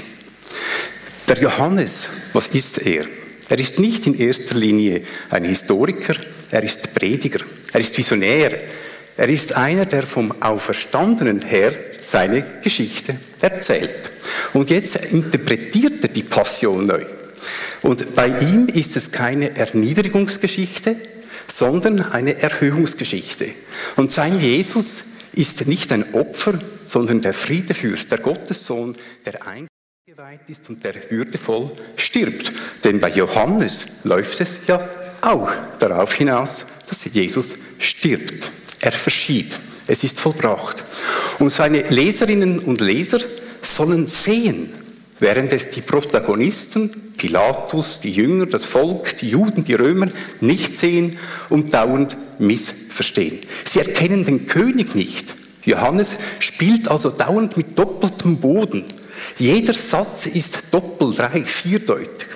[SPEAKER 4] Der Johannes, was ist er? Er ist nicht in erster Linie ein Historiker, er ist Prediger, er ist Visionär. Er ist einer, der vom Auferstandenen her seine Geschichte erzählt. Und jetzt interpretiert er die Passion neu. Und bei ihm ist es keine Erniedrigungsgeschichte, sondern eine Erhöhungsgeschichte. Und sein Jesus ist nicht ein Opfer, sondern der Friedefürst, der Gottessohn, der eingeweiht ist und der würdevoll stirbt. Denn bei Johannes läuft es ja auch darauf hinaus, dass Jesus stirbt. Er verschied. Es ist vollbracht. Und seine Leserinnen und Leser sollen sehen, während es die Protagonisten, Pilatus, die Jünger, das Volk, die Juden, die Römer, nicht sehen und dauernd missverstehen. Sie erkennen den König nicht. Johannes spielt also dauernd mit doppeltem Boden. Jeder Satz ist doppelt, drei, vierdeutig.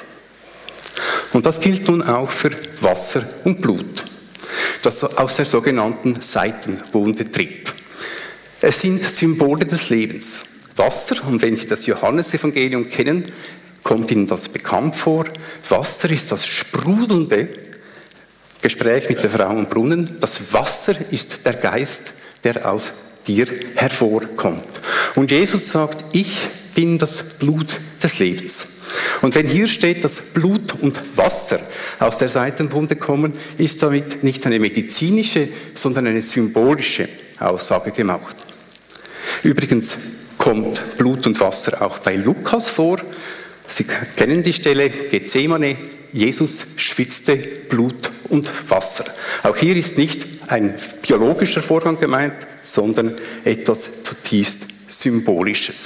[SPEAKER 4] Und das gilt nun auch für Wasser und Blut, das aus der sogenannten Seitenwunde tritt. Es sind Symbole des Lebens. Wasser, und wenn Sie das Johannesevangelium kennen, kommt Ihnen das bekannt vor. Wasser ist das sprudelnde Gespräch mit der Frau am Brunnen. Das Wasser ist der Geist, der aus dir hervorkommt. Und Jesus sagt, ich bin das Blut des Lebens. Und wenn hier steht, dass Blut und Wasser aus der Seitenwunde kommen, ist damit nicht eine medizinische, sondern eine symbolische Aussage gemacht. Übrigens kommt Blut und Wasser auch bei Lukas vor. Sie kennen die Stelle, Gethsemane, Jesus schwitzte Blut und Wasser. Auch hier ist nicht ein biologischer Vorgang gemeint, sondern etwas zutiefst Symbolisches.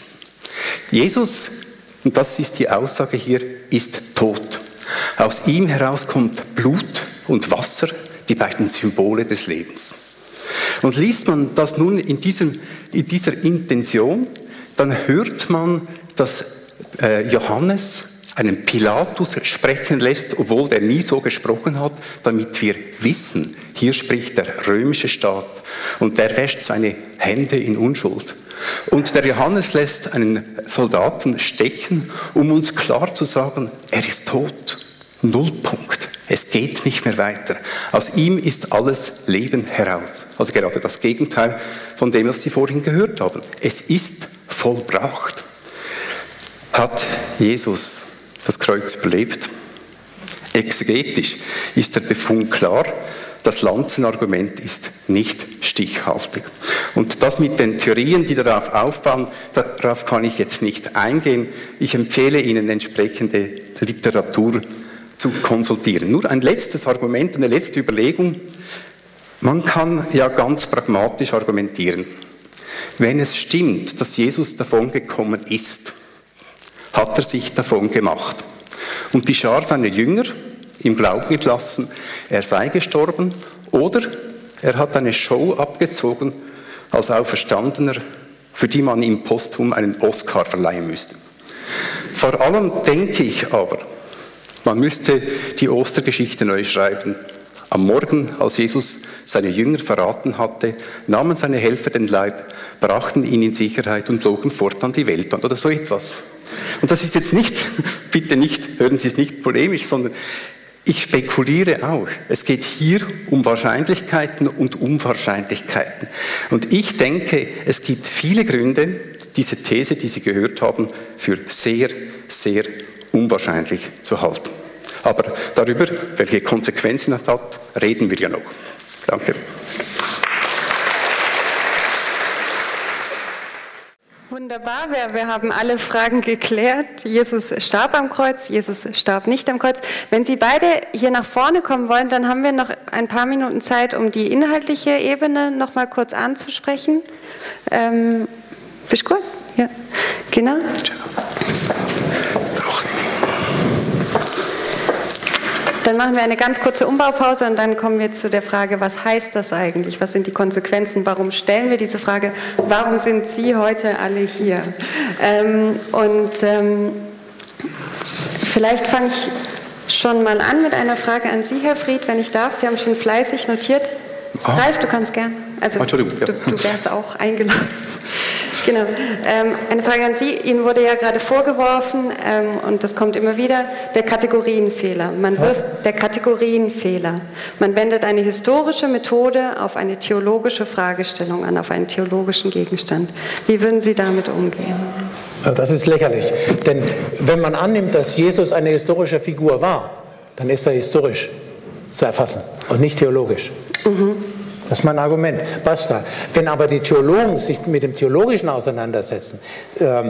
[SPEAKER 4] Jesus, und das ist die Aussage hier, ist tot. Aus ihm heraus kommt Blut und Wasser, die beiden Symbole des Lebens. Und liest man das nun in, diesem, in dieser Intention, dann hört man, dass äh, Johannes einen Pilatus sprechen lässt, obwohl der nie so gesprochen hat, damit wir wissen, hier spricht der römische Staat und der wäscht seine Hände in Unschuld. Und der Johannes lässt einen Soldaten stechen, um uns klar zu sagen, er ist tot. Nullpunkt. Es geht nicht mehr weiter. Aus ihm ist alles Leben heraus. Also gerade das Gegenteil von dem, was Sie vorhin gehört haben. Es ist vollbracht. Hat Jesus das Kreuz überlebt. Exegetisch ist der Befund klar, das Lanzenargument ist nicht stichhaltig. Und das mit den Theorien, die darauf aufbauen, darauf kann ich jetzt nicht eingehen. Ich empfehle Ihnen, entsprechende Literatur zu konsultieren. Nur ein letztes Argument, eine letzte Überlegung. Man kann ja ganz pragmatisch argumentieren. Wenn es stimmt, dass Jesus davon gekommen ist, hat er sich davon gemacht. Und die Schar seiner Jünger im Glauben gelassen, er sei gestorben, oder er hat eine Show abgezogen als Auferstandener, für die man ihm posthum einen Oscar verleihen müsste. Vor allem denke ich aber, man müsste die Ostergeschichte neu schreiben. Am Morgen, als Jesus seine Jünger verraten hatte, nahmen seine Helfer den Leib, brachten ihn in Sicherheit und logen fortan die Welt an oder so etwas. Und das ist jetzt nicht, bitte nicht, hören Sie es nicht polemisch, sondern ich spekuliere auch. Es geht hier um Wahrscheinlichkeiten und Unwahrscheinlichkeiten. Und ich denke, es gibt viele Gründe, diese These, die Sie gehört haben, für sehr, sehr unwahrscheinlich zu halten. Aber darüber, welche Konsequenzen das hat, reden wir ja noch. Danke.
[SPEAKER 2] Wunderbar, wir, wir haben alle Fragen geklärt. Jesus starb am Kreuz, Jesus starb nicht am Kreuz. Wenn Sie beide hier nach vorne kommen wollen, dann haben wir noch ein paar Minuten Zeit, um die inhaltliche Ebene noch mal kurz anzusprechen. Ähm, bist du gut? Ja, genau. Dann machen wir eine ganz kurze Umbaupause und dann kommen wir zu der Frage, was heißt das eigentlich? Was sind die Konsequenzen? Warum stellen wir diese Frage? Warum sind Sie heute alle hier? Ähm, und ähm, vielleicht fange ich schon mal an mit einer Frage an Sie, Herr Fried, wenn ich darf. Sie haben schon fleißig notiert. Ah. Ralf, du kannst gern. Also, Entschuldigung. Ja. Du, du wärst auch eingeladen. Genau. Ähm, eine Frage an Sie. Ihnen wurde ja gerade vorgeworfen, ähm, und das kommt immer wieder, der Kategorienfehler. Man wirft der Kategorienfehler. Man wendet eine historische Methode auf eine theologische Fragestellung an, auf einen theologischen Gegenstand. Wie würden Sie damit umgehen?
[SPEAKER 3] Das ist lächerlich. Denn wenn man annimmt, dass Jesus eine historische Figur war, dann ist er historisch zu erfassen und nicht theologisch. Mhm. Das ist mein Argument. Basta. Wenn aber die Theologen sich mit dem Theologischen auseinandersetzen, ähm,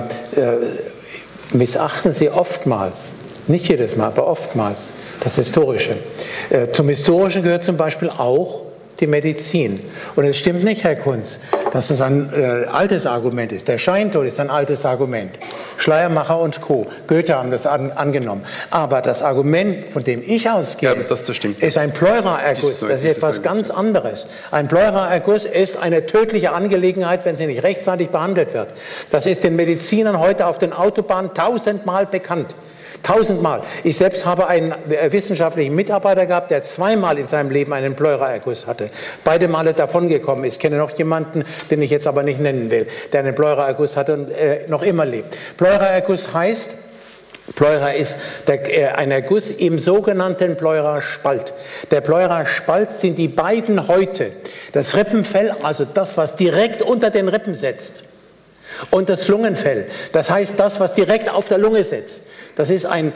[SPEAKER 3] äh, missachten sie oftmals, nicht jedes Mal, aber oftmals, das Historische. Äh, zum Historischen gehört zum Beispiel auch die Medizin. Und es stimmt nicht, Herr Kunz, dass das ein äh, altes Argument ist. Der Scheintod ist ein altes Argument. Schleiermacher und Co. Goethe haben das an, angenommen. Aber das Argument, von dem ich ausgehe,
[SPEAKER 4] ja, das, das stimmt.
[SPEAKER 3] ist ein Pleuraerguss. Das ist etwas ganz anderes. Ein Pleuraerguss ist eine tödliche Angelegenheit, wenn sie nicht rechtzeitig behandelt wird. Das ist den Medizinern heute auf den Autobahnen tausendmal bekannt. Tausendmal. Ich selbst habe einen wissenschaftlichen Mitarbeiter gehabt, der zweimal in seinem Leben einen Pleuraerguss hatte. Beide Male davongekommen ist. Ich kenne noch jemanden, den ich jetzt aber nicht nennen will, der einen Pleuraerguss hatte und äh, noch immer lebt. Pleuraerguss heißt, Pleura ist der, äh, ein Erguss im sogenannten Pleuraspalt. Der Pleuraspalt sind die beiden Häute, das Rippenfell, also das, was direkt unter den Rippen setzt, und das Lungenfell, das heißt das, was direkt auf der Lunge sitzt. Das ist ein,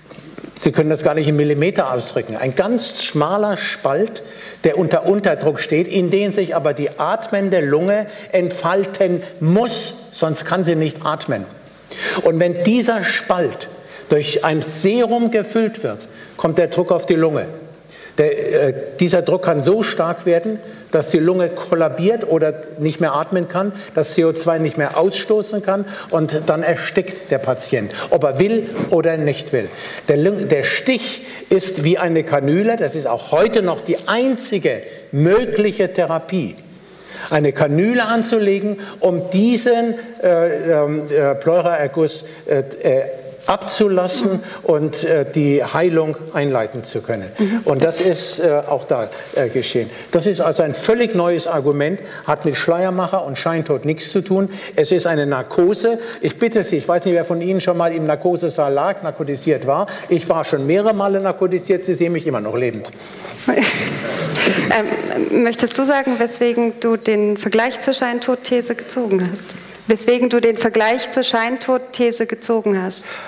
[SPEAKER 3] Sie können das gar nicht in Millimeter ausdrücken, ein ganz schmaler Spalt, der unter Unterdruck steht, in den sich aber die atmende Lunge entfalten muss, sonst kann sie nicht atmen. Und wenn dieser Spalt durch ein Serum gefüllt wird, kommt der Druck auf die Lunge. Der, äh, dieser Druck kann so stark werden, dass die Lunge kollabiert oder nicht mehr atmen kann, das C O zwei nicht mehr ausstoßen kann und dann erstickt der Patient, ob er will oder nicht will. Der, der Stich ist wie eine Kanüle, das ist auch heute noch die einzige mögliche Therapie. Eine Kanüle anzulegen, um diesen äh, äh, Pleuraerguss äh, äh, abzulassen und äh, die Heilung einleiten zu können. Mhm. Und das ist äh, auch da äh, geschehen. Das ist also ein völlig neues Argument, hat mit Schleiermacher und Scheintod nichts zu tun. Es ist eine Narkose. Ich bitte Sie, ich weiß nicht, wer von Ihnen schon mal im Narkosesaal lag, narkotisiert war. Ich war schon mehrere Male narkotisiert, Sie sehen mich immer noch lebend.
[SPEAKER 2] ähm, möchtest du sagen, weswegen du den Vergleich zur Scheintod-These gezogen hast? Weswegen du den Vergleich zur Scheintod-These gezogen hast?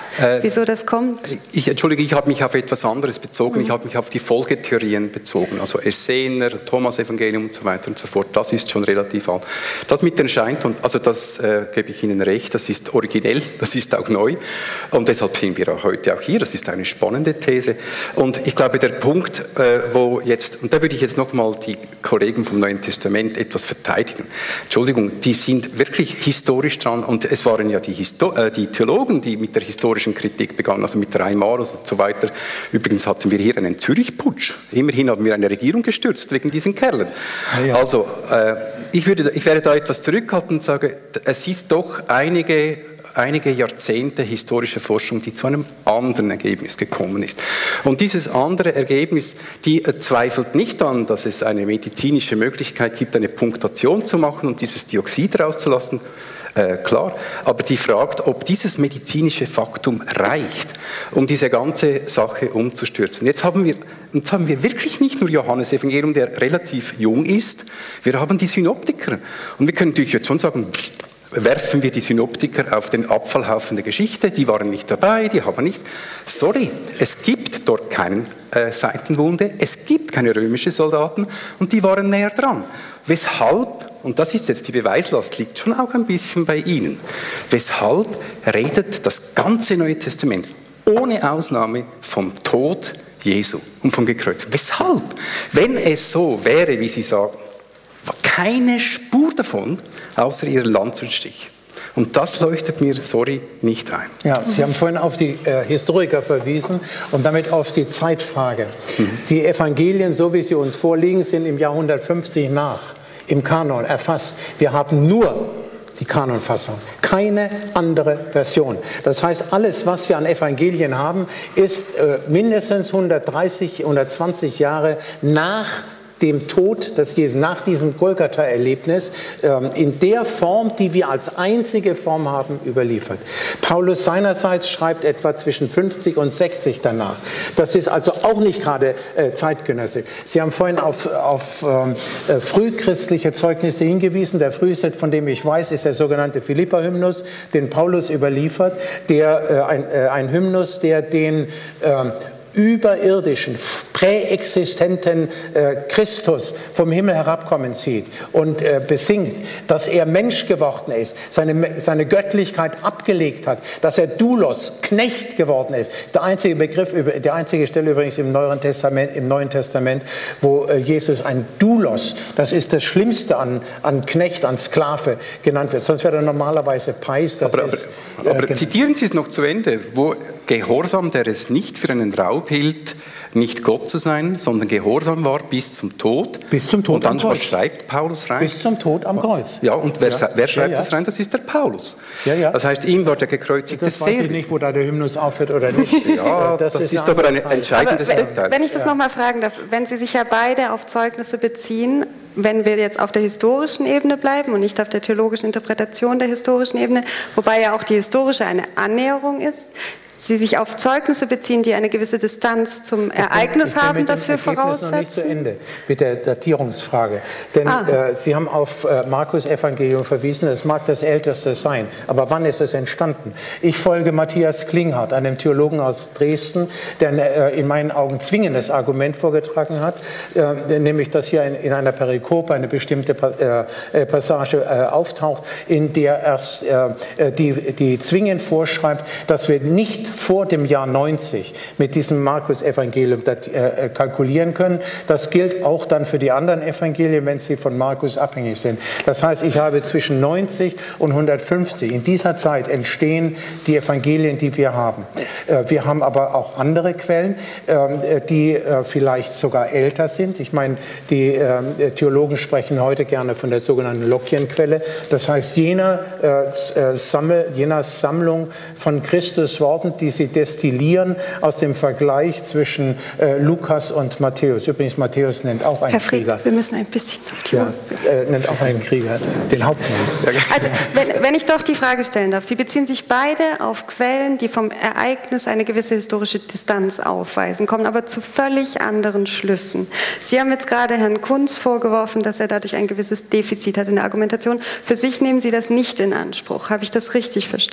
[SPEAKER 2] äh, wieso das kommt?
[SPEAKER 4] Ich entschuldige, ich habe mich auf etwas anderes bezogen. Mhm. Ich habe mich auf die Folgetheorien bezogen, also Essener, Thomas-Evangelium und so weiter und so fort. Das ist schon relativ alt. Das mit den Scheintod, also das äh, gebe ich Ihnen recht, das ist originell, das ist auch neu und deshalb sind wir auch heute auch hier. Das ist eine spannende These und ich glaube, der Punkt, äh, wo jetzt, und da würde ich jetzt nochmal die Kollegen vom Neuen Testament etwas verteidigen. Entschuldigung, die sind wirklich historisch dran und es waren ja die, Histo äh, die Theologen, die mit der historischen Kritik begannen, also mit Reimarus und so weiter. Übrigens hatten wir hier einen Zürich-Putsch. Immerhin haben wir eine Regierung gestürzt wegen diesen Kerlen. Ja, ja. Also äh, ich, würde, ich werde da etwas zurückhalten und sage, es ist doch einige einige Jahrzehnte historische Forschung, die zu einem anderen Ergebnis gekommen ist. Und dieses andere Ergebnis, die zweifelt nicht an, dass es eine medizinische Möglichkeit gibt, eine Punktation zu machen und dieses Dioxid rauszulassen, äh, klar, aber die fragt, ob dieses medizinische Faktum reicht, um diese ganze Sache umzustürzen. Jetzt haben wir, jetzt haben wir wirklich nicht nur Johannes Evangelium, der relativ jung ist, wir haben die Synoptiker. Und wir können natürlich jetzt schon sagen, werfen wir die Synoptiker auf den Abfallhaufen der Geschichte, die waren nicht dabei, die haben nicht. Sorry, es gibt dort keine äh, Seitenwunde, es gibt keine römischen Soldaten und die waren näher dran. Weshalb, und das ist jetzt die Beweislast, liegt schon auch ein bisschen bei Ihnen, weshalb redet das ganze Neue Testament ohne Ausnahme vom Tod Jesu und vom Gekreuz? Weshalb? Wenn es so wäre, wie Sie sagen, war keine Spur davon, außer ihren Lanzenstich. Und das leuchtet mir, sorry, nicht ein.
[SPEAKER 3] Ja, Sie haben vorhin auf die äh, Historiker verwiesen und damit auf die Zeitfrage. Mhm. Die Evangelien, so wie sie uns vorliegen, sind im Jahr hundertfünfzig nach, im Kanon erfasst. Wir haben nur die Kanonfassung, keine andere Version. Das heißt, alles, was wir an Evangelien haben, ist äh, mindestens hundertdreißig, hundertzwanzig Jahre nach dem Tod des Jesus, nach diesem Golgatha-Erlebnis, in der Form, die wir als einzige Form haben, überliefert. Paulus seinerseits schreibt etwa zwischen fünfzig und sechzig danach. Das ist also auch nicht gerade äh, zeitgenössisch. Sie haben vorhin auf, auf äh, frühchristliche Zeugnisse hingewiesen. Der früheste, von dem ich weiß, ist der sogenannte Philipper-Hymnus, den Paulus überliefert, der, äh, ein, äh, ein Hymnus, der den äh, überirdischen, präexistenten äh, Christus vom Himmel herabkommen sieht und äh, besingt, dass er Mensch geworden ist, seine, seine Göttlichkeit abgelegt hat, dass er Doulos, Knecht geworden ist. Der einzige Begriff, der einzige Stelle übrigens im Neuen Testament, im Neuen Testament, wo äh, Jesus ein Doulos, das ist das Schlimmste an, an Knecht, an Sklave genannt wird. Sonst wäre er normalerweise Peis. Das
[SPEAKER 4] aber
[SPEAKER 3] ist,
[SPEAKER 4] aber, aber
[SPEAKER 3] äh,
[SPEAKER 4] zitieren Sie es noch zu Ende, wo Gehorsam, der es nicht für einen Raub hielt, nicht Gott zu sein, sondern gehorsam war bis zum Tod.
[SPEAKER 3] Bis zum Tod
[SPEAKER 4] und dann
[SPEAKER 3] am Kreuz.
[SPEAKER 4] Was schreibt Paulus rein?
[SPEAKER 3] Bis zum Tod am Kreuz.
[SPEAKER 4] Ja, und wer,
[SPEAKER 3] ja.
[SPEAKER 4] wer schreibt
[SPEAKER 3] ja, ja.
[SPEAKER 4] das rein? Das ist der Paulus.
[SPEAKER 3] Ja, ja.
[SPEAKER 4] Das heißt, ihm war der gekreuzigte
[SPEAKER 3] Das weiß ich nicht, wo da der Hymnus aufhört oder nicht.
[SPEAKER 4] Ja, das, das ist, ist aber ein entscheidendes
[SPEAKER 2] aber wenn,
[SPEAKER 4] Detail.
[SPEAKER 2] Wenn ich das nochmal fragen darf, wenn Sie sich ja beide auf Zeugnisse beziehen, wenn wir jetzt auf der historischen Ebene bleiben und nicht auf der theologischen Interpretation der historischen Ebene, wobei ja auch die historische eine Annäherung ist, Sie sich auf Zeugnisse beziehen, die eine gewisse Distanz zum Ereignis haben, das wir voraussetzen? Ich bin noch nicht zu
[SPEAKER 3] Ende mit der Datierungsfrage. Denn ah. äh, Sie haben auf äh, Markus Evangelium verwiesen, es mag das älteste sein, aber wann ist es entstanden? Ich folge Matthias Klinghardt, einem Theologen aus Dresden, der äh, in meinen Augen zwingendes Argument vorgetragen hat, äh, nämlich, dass hier in, in einer Perikope eine bestimmte pa äh, Passage äh, auftaucht, in der erst äh, die, die zwingend vorschreibt, dass wir nicht vor dem Jahr neunzig mit diesem Markus-Evangelium äh, kalkulieren können. Das gilt auch dann für die anderen Evangelien, wenn sie von Markus abhängig sind. Das heißt, ich habe zwischen neunzig und hundertfünfzig. In dieser Zeit entstehen die Evangelien, die wir haben. Äh, wir haben aber auch andere Quellen, äh, die äh, vielleicht sogar älter sind. Ich meine, die äh, Theologen sprechen heute gerne von der sogenannten Lokienquelle. Das heißt, jener, äh, Sammel, jener Sammlung von Christus Worten, die sie destillieren aus dem Vergleich zwischen äh, Lukas und Matthäus. Übrigens, Matthäus nennt auch einen
[SPEAKER 2] Herr Frick,
[SPEAKER 3] Krieger.
[SPEAKER 2] Wir müssen ein bisschen...
[SPEAKER 3] Ja, äh, nennt auch einen Krieger, den Hauptmann.
[SPEAKER 2] Also, wenn, wenn ich doch die Frage stellen darf. Sie beziehen sich beide auf Quellen, die vom Ereignis eine gewisse historische Distanz aufweisen, kommen aber zu völlig anderen Schlüssen. Sie haben jetzt gerade Herrn Kunz vorgeworfen, dass er dadurch ein gewisses Defizit hat in der Argumentation. Für sich nehmen Sie das nicht in Anspruch. Habe ich das richtig verstanden?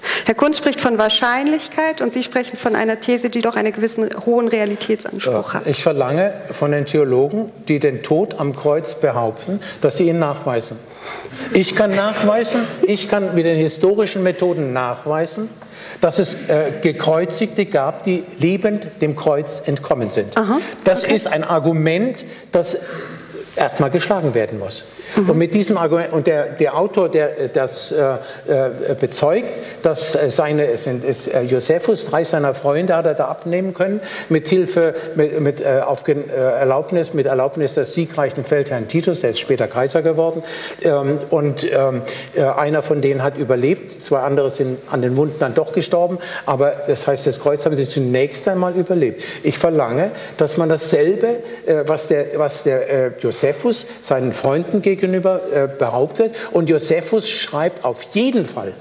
[SPEAKER 2] Herr Kunz spricht von Wahrscheinlichkeit und Sie sprechen von einer These, die doch einen gewissen hohen Realitätsanspruch hat.
[SPEAKER 3] Ich verlange von den Theologen, die den Tod am Kreuz behaupten, dass sie ihn nachweisen. Ich kann nachweisen, ich kann mit den historischen Methoden nachweisen, dass es äh, Gekreuzigte gab, die lebend dem Kreuz entkommen sind. Aha, das okay. ist ein Argument, das erstmal geschlagen werden muss. Mhm. Und mit diesem Argument, und der, der Autor, der das äh, äh, bezeugt, dass seine, es sind, es, äh, Josephus, drei seiner Freunde hat er da abnehmen können, mit Hilfe, mit, mit, äh, auf äh, Erlaubnis, mit Erlaubnis des siegreichen Feldherrn Titus, der ist später Kaiser geworden, ähm, und ähm, äh, einer von denen hat überlebt, zwei andere sind an den Wunden dann doch gestorben, aber das heißt, das Kreuz haben sie zunächst einmal überlebt. Ich verlange, dass man dasselbe, äh, was der, was der äh, Josephus seinen Freunden gegenüber gegenüber äh, behauptet. Und Josephus schreibt auf jeden Fall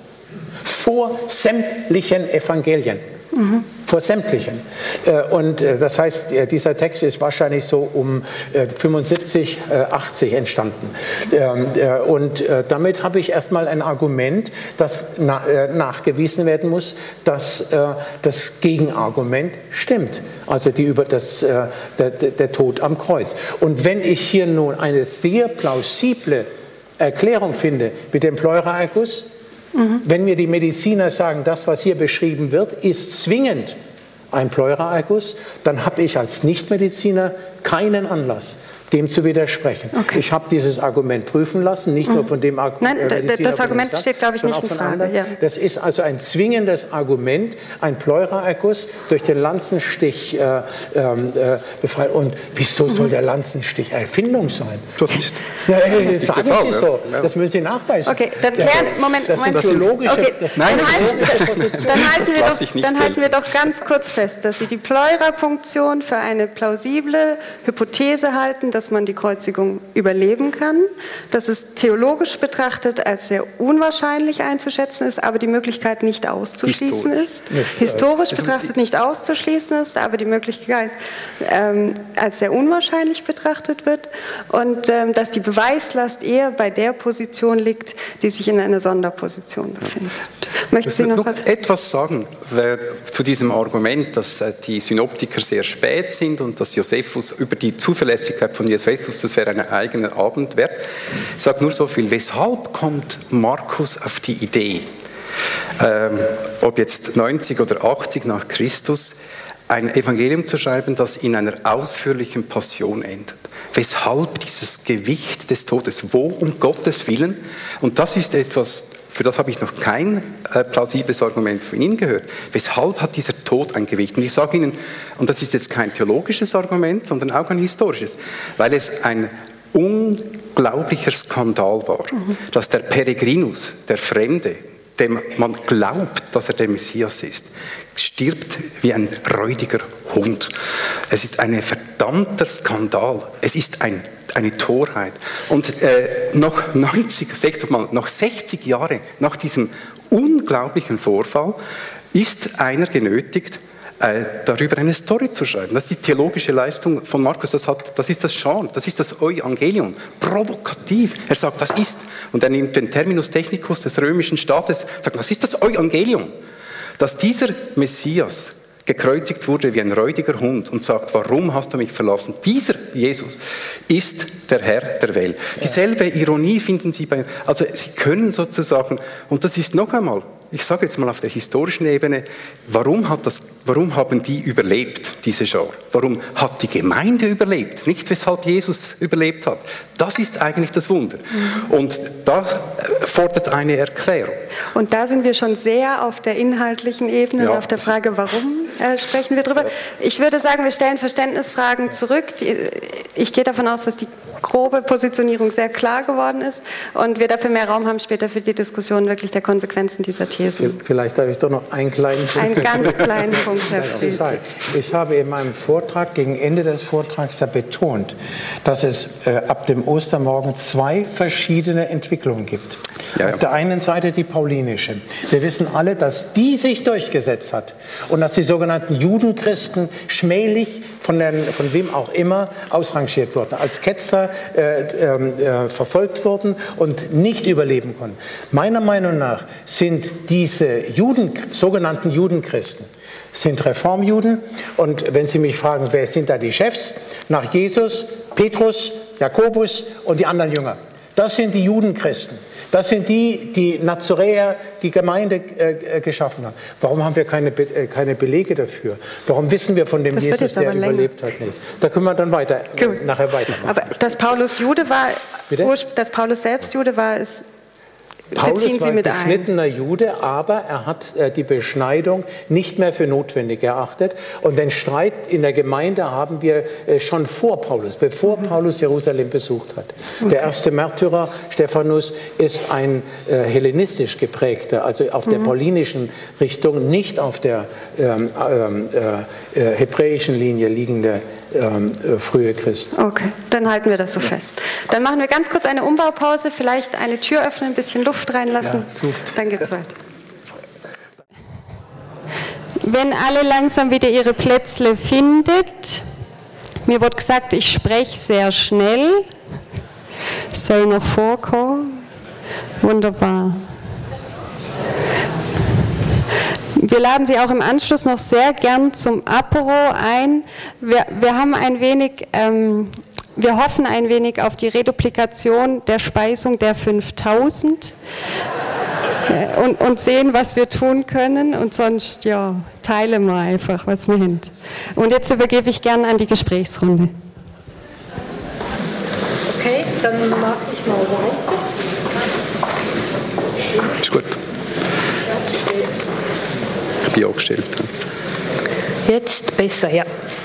[SPEAKER 3] vor sämtlichen Evangelien. Mhm. Vor sämtlichen. Äh, und äh, das heißt, äh, dieser Text ist wahrscheinlich so um äh, fünfundsiebzig, achtzig entstanden. Ähm, äh, und äh, damit habe ich erstmal ein Argument, das na, äh, nachgewiesen werden muss, dass äh, das Gegenargument stimmt. Also die über das, äh, der, der Tod am Kreuz. Und wenn ich hier nun eine sehr plausible Erklärung finde mit dem Pleuraerguss, mhm. wenn mir die Mediziner sagen, das, was hier beschrieben wird, ist zwingend ein Pleuraerguss, dann habe ich als Nichtmediziner keinen Anlass, dem zu widersprechen. Okay. Ich habe dieses Argument prüfen lassen, nicht mhm. nur von dem Argument.
[SPEAKER 2] Nein, äh, das Argument steht, glaube ich, nicht in Frage. Ja.
[SPEAKER 3] Das ist also ein zwingendes Argument, ein Pleuraerguss durch den Lanzenstich äh, äh, befreit. Und wieso mhm. soll der Lanzenstich Erfindung sein?
[SPEAKER 4] Das ist.
[SPEAKER 3] Ja, äh, sagen Sie Fall, so. Ja. Das müssen Sie nachweisen.
[SPEAKER 2] Okay, dann klären, Moment,
[SPEAKER 3] das
[SPEAKER 2] Moment.
[SPEAKER 3] Sind biologische,
[SPEAKER 2] okay.
[SPEAKER 3] das
[SPEAKER 2] Nein,
[SPEAKER 3] dann,
[SPEAKER 2] halten, dann, halten wir doch, dann halten wir doch ganz kurz fest, dass Sie die Pleurapunktion für eine plausible Hypothese halten, dass man die Kreuzigung überleben kann, dass es theologisch betrachtet als sehr unwahrscheinlich einzuschätzen ist, aber die Möglichkeit nicht auszuschließen Historisch. ist. Nicht, Historisch äh, betrachtet nicht auszuschließen ist, aber die Möglichkeit ähm, als sehr unwahrscheinlich betrachtet wird und ähm, dass die Beweislast eher bei der Position liegt, die sich in einer Sonderposition befindet. Möchten Sie noch, noch was?
[SPEAKER 4] etwas sagen zu diesem Argument, dass äh, die Synoptiker sehr spät sind und dass Josephus über die Zuverlässigkeit von Josephus, das wäre ein eigener Abend wert. Ich sage nur so viel, weshalb kommt Markus auf die Idee, ähm, ob jetzt neunzig oder achtzig nach Christus, ein Evangelium zu schreiben, das in einer ausführlichen Passion endet? Weshalb dieses Gewicht des Todes? Wo um Gottes Willen? Und das ist etwas, für das habe ich noch kein äh, plausibles Argument von Ihnen gehört. Weshalb hat dieser Tod ein Gewicht? Und ich sage Ihnen, und das ist jetzt kein theologisches Argument, sondern auch ein historisches, weil es ein unglaublicher Skandal war, mhm. dass der Peregrinus, der Fremde, dem man glaubt, dass er der Messias ist, stirbt wie ein räudiger Hund. Es ist ein verdammter Skandal. Es ist ein, eine Torheit. Und äh, noch neunzig, sechzig, noch sechzig Jahre nach diesem unglaublichen Vorfall ist einer genötigt, äh, darüber eine Story zu schreiben. Das ist die theologische Leistung von Markus. Das, hat, das ist das Genre, das ist das Evangelium. Provokativ. Er sagt, das ist, und er nimmt den Terminus technicus des römischen Staates, sagt, das ist das Evangelium. Dass dieser Messias gekreuzigt wurde wie ein räudiger Hund und sagt, warum hast du mich verlassen? Dieser Jesus ist der Herr der Welt. Dieselbe Ironie finden Sie bei, also Sie können sozusagen, und das ist noch einmal, ich sage jetzt mal auf der historischen Ebene, warum, hat das, warum haben die überlebt, diese Schar? Warum hat die Gemeinde überlebt? Nicht, weshalb Jesus überlebt hat. Das ist eigentlich das Wunder. Mhm. Und da fordert eine Erklärung.
[SPEAKER 2] Und da sind wir schon sehr auf der inhaltlichen Ebene, ja, auf der Frage, warum äh, sprechen wir drüber. Ich würde sagen, wir stellen Verständnisfragen zurück. Ich gehe davon aus, dass die grobe Positionierung sehr klar geworden ist und wir dafür mehr Raum haben später für die Diskussion wirklich der Konsequenzen dieser Thesen.
[SPEAKER 3] Vielleicht darf ich doch noch einen kleinen Punkt.
[SPEAKER 2] Einen ganz kleinen Punkt, Herr Fried.
[SPEAKER 3] Ich habe in meinem Vortrag, gegen Ende des Vortrags ja betont, dass es äh, ab dem Ostermorgen zwei verschiedene Entwicklungen gibt.
[SPEAKER 4] Ja, ja.
[SPEAKER 3] Auf der einen Seite die paulinische. Wir wissen alle, dass die sich durchgesetzt hat und dass die sogenannten Judenchristen schmählich von, den, von wem auch immer ausrangiert wurden, als Ketzer äh, äh, verfolgt wurden und nicht überleben konnten. Meiner Meinung nach sind diese Juden, sogenannten Judenchristen, sind Reformjuden, und wenn Sie mich fragen, wer sind da die Chefs? Nach Jesus, Petrus, Jakobus und die anderen Jünger. Das sind die Judenchristen. Das sind die, die Nazaräer, die Gemeinde äh, geschaffen haben. Warum haben wir keine, Be äh, keine Belege dafür? Warum wissen wir von dem das Jesus, der länger. überlebt hat, nichts? Da können wir dann weiter, äh, nachher weitermachen.
[SPEAKER 2] Aber dass Paulus Jude war, dass Paulus selbst Jude war, ist...
[SPEAKER 3] Paulus war ein beschnittener Jude, aber er hat äh, die Beschneidung nicht mehr für notwendig erachtet. Und den Streit in der Gemeinde haben wir äh, schon vor Paulus, bevor mhm. Paulus Jerusalem besucht hat. Okay. Der erste Märtyrer, Stephanus, ist ein äh, hellenistisch geprägter, also auf mhm. der paulinischen Richtung, nicht auf der ähm, äh, äh, hebräischen Linie liegende ähm, äh, frühe Christen.
[SPEAKER 2] Okay, dann halten wir das so fest. Dann machen wir ganz kurz eine Umbaupause, vielleicht eine Tür öffnen, ein bisschen Luft reinlassen, ja, dann geht's weiter. Wenn alle langsam wieder ihre Plätze findet, mir wird gesagt, ich spreche sehr schnell, soll noch vorkommen, wunderbar. Wir laden Sie auch im Anschluss noch sehr gern zum Apero ein. Wir, wir haben ein wenig... Ähm, Wir hoffen ein wenig auf die Reduplikation der Speisung der fünftausend und, und sehen, was wir tun können, und sonst ja, teilen wir einfach, was wir haben. Und jetzt übergebe ich gerne an die Gesprächsrunde.
[SPEAKER 1] Okay, dann mache ich mal weiter.
[SPEAKER 4] Ist gut. Ich bin auch gestellt.
[SPEAKER 1] Jetzt besser, ja.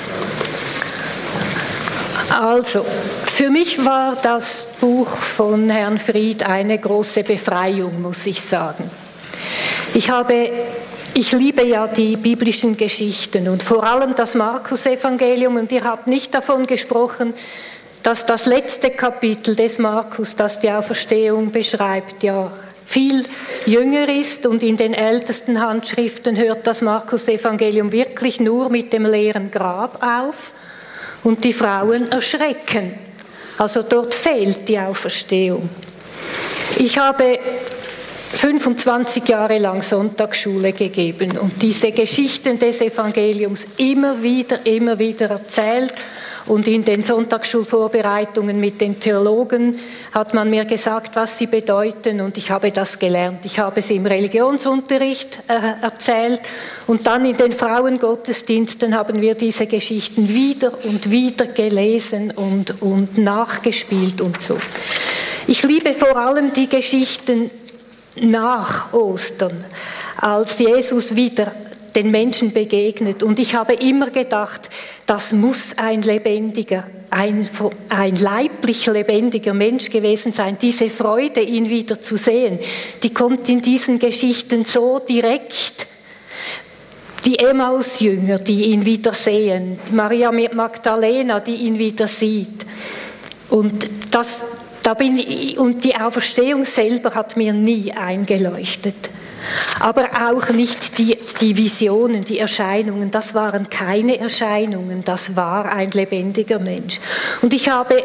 [SPEAKER 1] Also, für mich war das Buch von Herrn Fried eine große Befreiung, muss ich sagen. Ich habe, ich liebe ja die biblischen Geschichten und vor allem das Markus-Evangelium, und ihr habt nicht davon gesprochen, dass das letzte Kapitel des Markus, das die Auferstehung beschreibt, ja viel jünger ist, und in den ältesten Handschriften hört das Markus-Evangelium wirklich nur mit dem leeren Grab auf. Und die Frauen erschrecken. Also dort fehlt die Auferstehung. Ich habe fünfundzwanzig Jahre lang Sonntagsschule gegeben und diese Geschichten des Evangeliums immer wieder, immer wieder erzählt. Und in den Sonntagsschulvorbereitungen mit den Theologen hat man mir gesagt, was sie bedeuten, und ich habe das gelernt. Ich habe sie im Religionsunterricht äh, erzählt, und dann in den Frauengottesdiensten haben wir diese Geschichten wieder und wieder gelesen und, und nachgespielt und so. Ich liebe vor allem die Geschichten nach Ostern, als Jesus wieder den Menschen begegnet. Und ich habe immer gedacht, das muss ein lebendiger, ein, ein leiblich lebendiger Mensch gewesen sein. Diese Freude, ihn wieder zu sehen, die kommt in diesen Geschichten so direkt. Die Emmaus-Jünger, die ihn wieder sehen, Maria Magdalena, die ihn wieder sieht. Und das, da bin ich, und die Auferstehung selber hat mir nie eingeleuchtet. Aber auch nicht die, die Visionen, die Erscheinungen, das waren keine Erscheinungen, das war ein lebendiger Mensch. Und ich habe,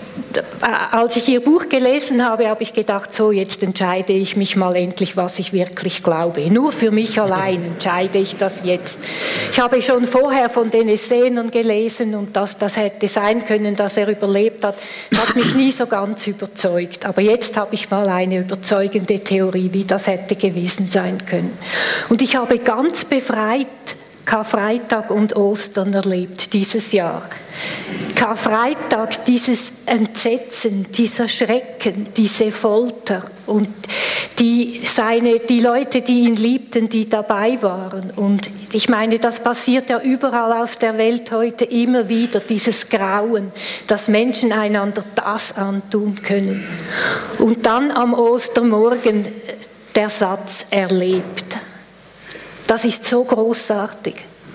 [SPEAKER 1] als ich ihr Buch gelesen habe, habe ich gedacht, so jetzt entscheide ich mich mal endlich, was ich wirklich glaube. Nur für mich allein entscheide ich das jetzt. Ich habe schon vorher von den Essenern gelesen, und dass das hätte sein können, dass er überlebt hat, hat mich nie so ganz überzeugt. Aber jetzt habe ich mal eine überzeugende Theorie, wie das hätte gewesen sein können. Und ich habe ganz befreit Karfreitag und Ostern erlebt dieses Jahr. Karfreitag, dieses Entsetzen, dieser Schrecken, diese Folter und die, seine, die Leute, die ihn liebten, die dabei waren. Und ich meine, das passiert ja überall auf der Welt heute immer wieder, dieses Grauen, dass Menschen einander das antun können. Und dann am Ostermorgen der Satz erlebt. Das ist so großartig.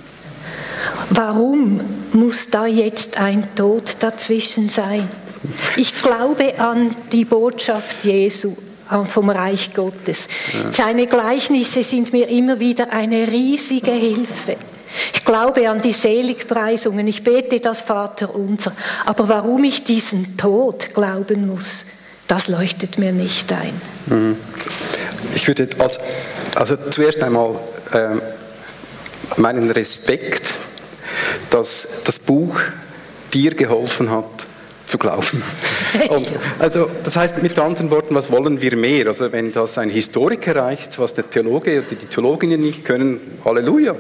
[SPEAKER 1] Warum muss da jetzt ein Tod dazwischen sein? Ich glaube an die Botschaft Jesu, vom Reich Gottes. Ja. Seine Gleichnisse sind mir immer wieder eine riesige Hilfe. Ich glaube an die Seligpreisungen, ich bete das Vaterunser, aber warum ich diesen Tod glauben muss, das leuchtet mir nicht ein.
[SPEAKER 4] Ich würde als, also zuerst einmal äh, meinen Respekt, dass das Buch dir geholfen hat, zu glauben. Und also, das heißt mit anderen Worten, was wollen wir mehr? Also wenn das ein Historiker erreicht, was der Theologe oder die Theologinnen nicht können, Halleluja.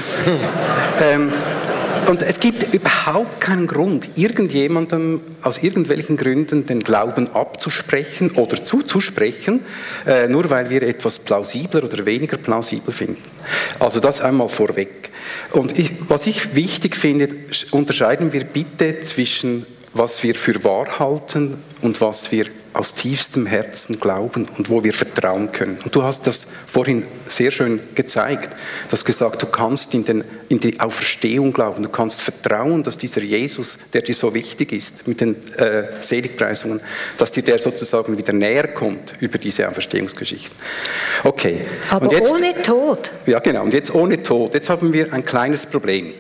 [SPEAKER 4] ähm, und es gibt überhaupt keinen Grund, irgendjemandem aus irgendwelchen Gründen den Glauben abzusprechen oder zuzusprechen, äh, nur weil wir etwas plausibler oder weniger plausibel finden. Also das einmal vorweg. Und ich, was ich wichtig finde, unterscheiden wir bitte zwischen was wir für wahr halten und was wir aus tiefstem Herzen glauben und wo wir vertrauen können. Und du hast das vorhin sehr schön gezeigt. Du hast gesagt, du kannst in, den, in die Auferstehung glauben, du kannst vertrauen, dass dieser Jesus, der dir so wichtig ist, mit den äh, Seligpreisungen, dass dir der sozusagen wieder näher kommt über diese Auferstehungsgeschichten. Okay.
[SPEAKER 1] Aber
[SPEAKER 4] und jetzt,
[SPEAKER 1] ohne Tod.
[SPEAKER 4] Ja, genau. Und jetzt ohne Tod. Jetzt haben wir ein kleines Problem.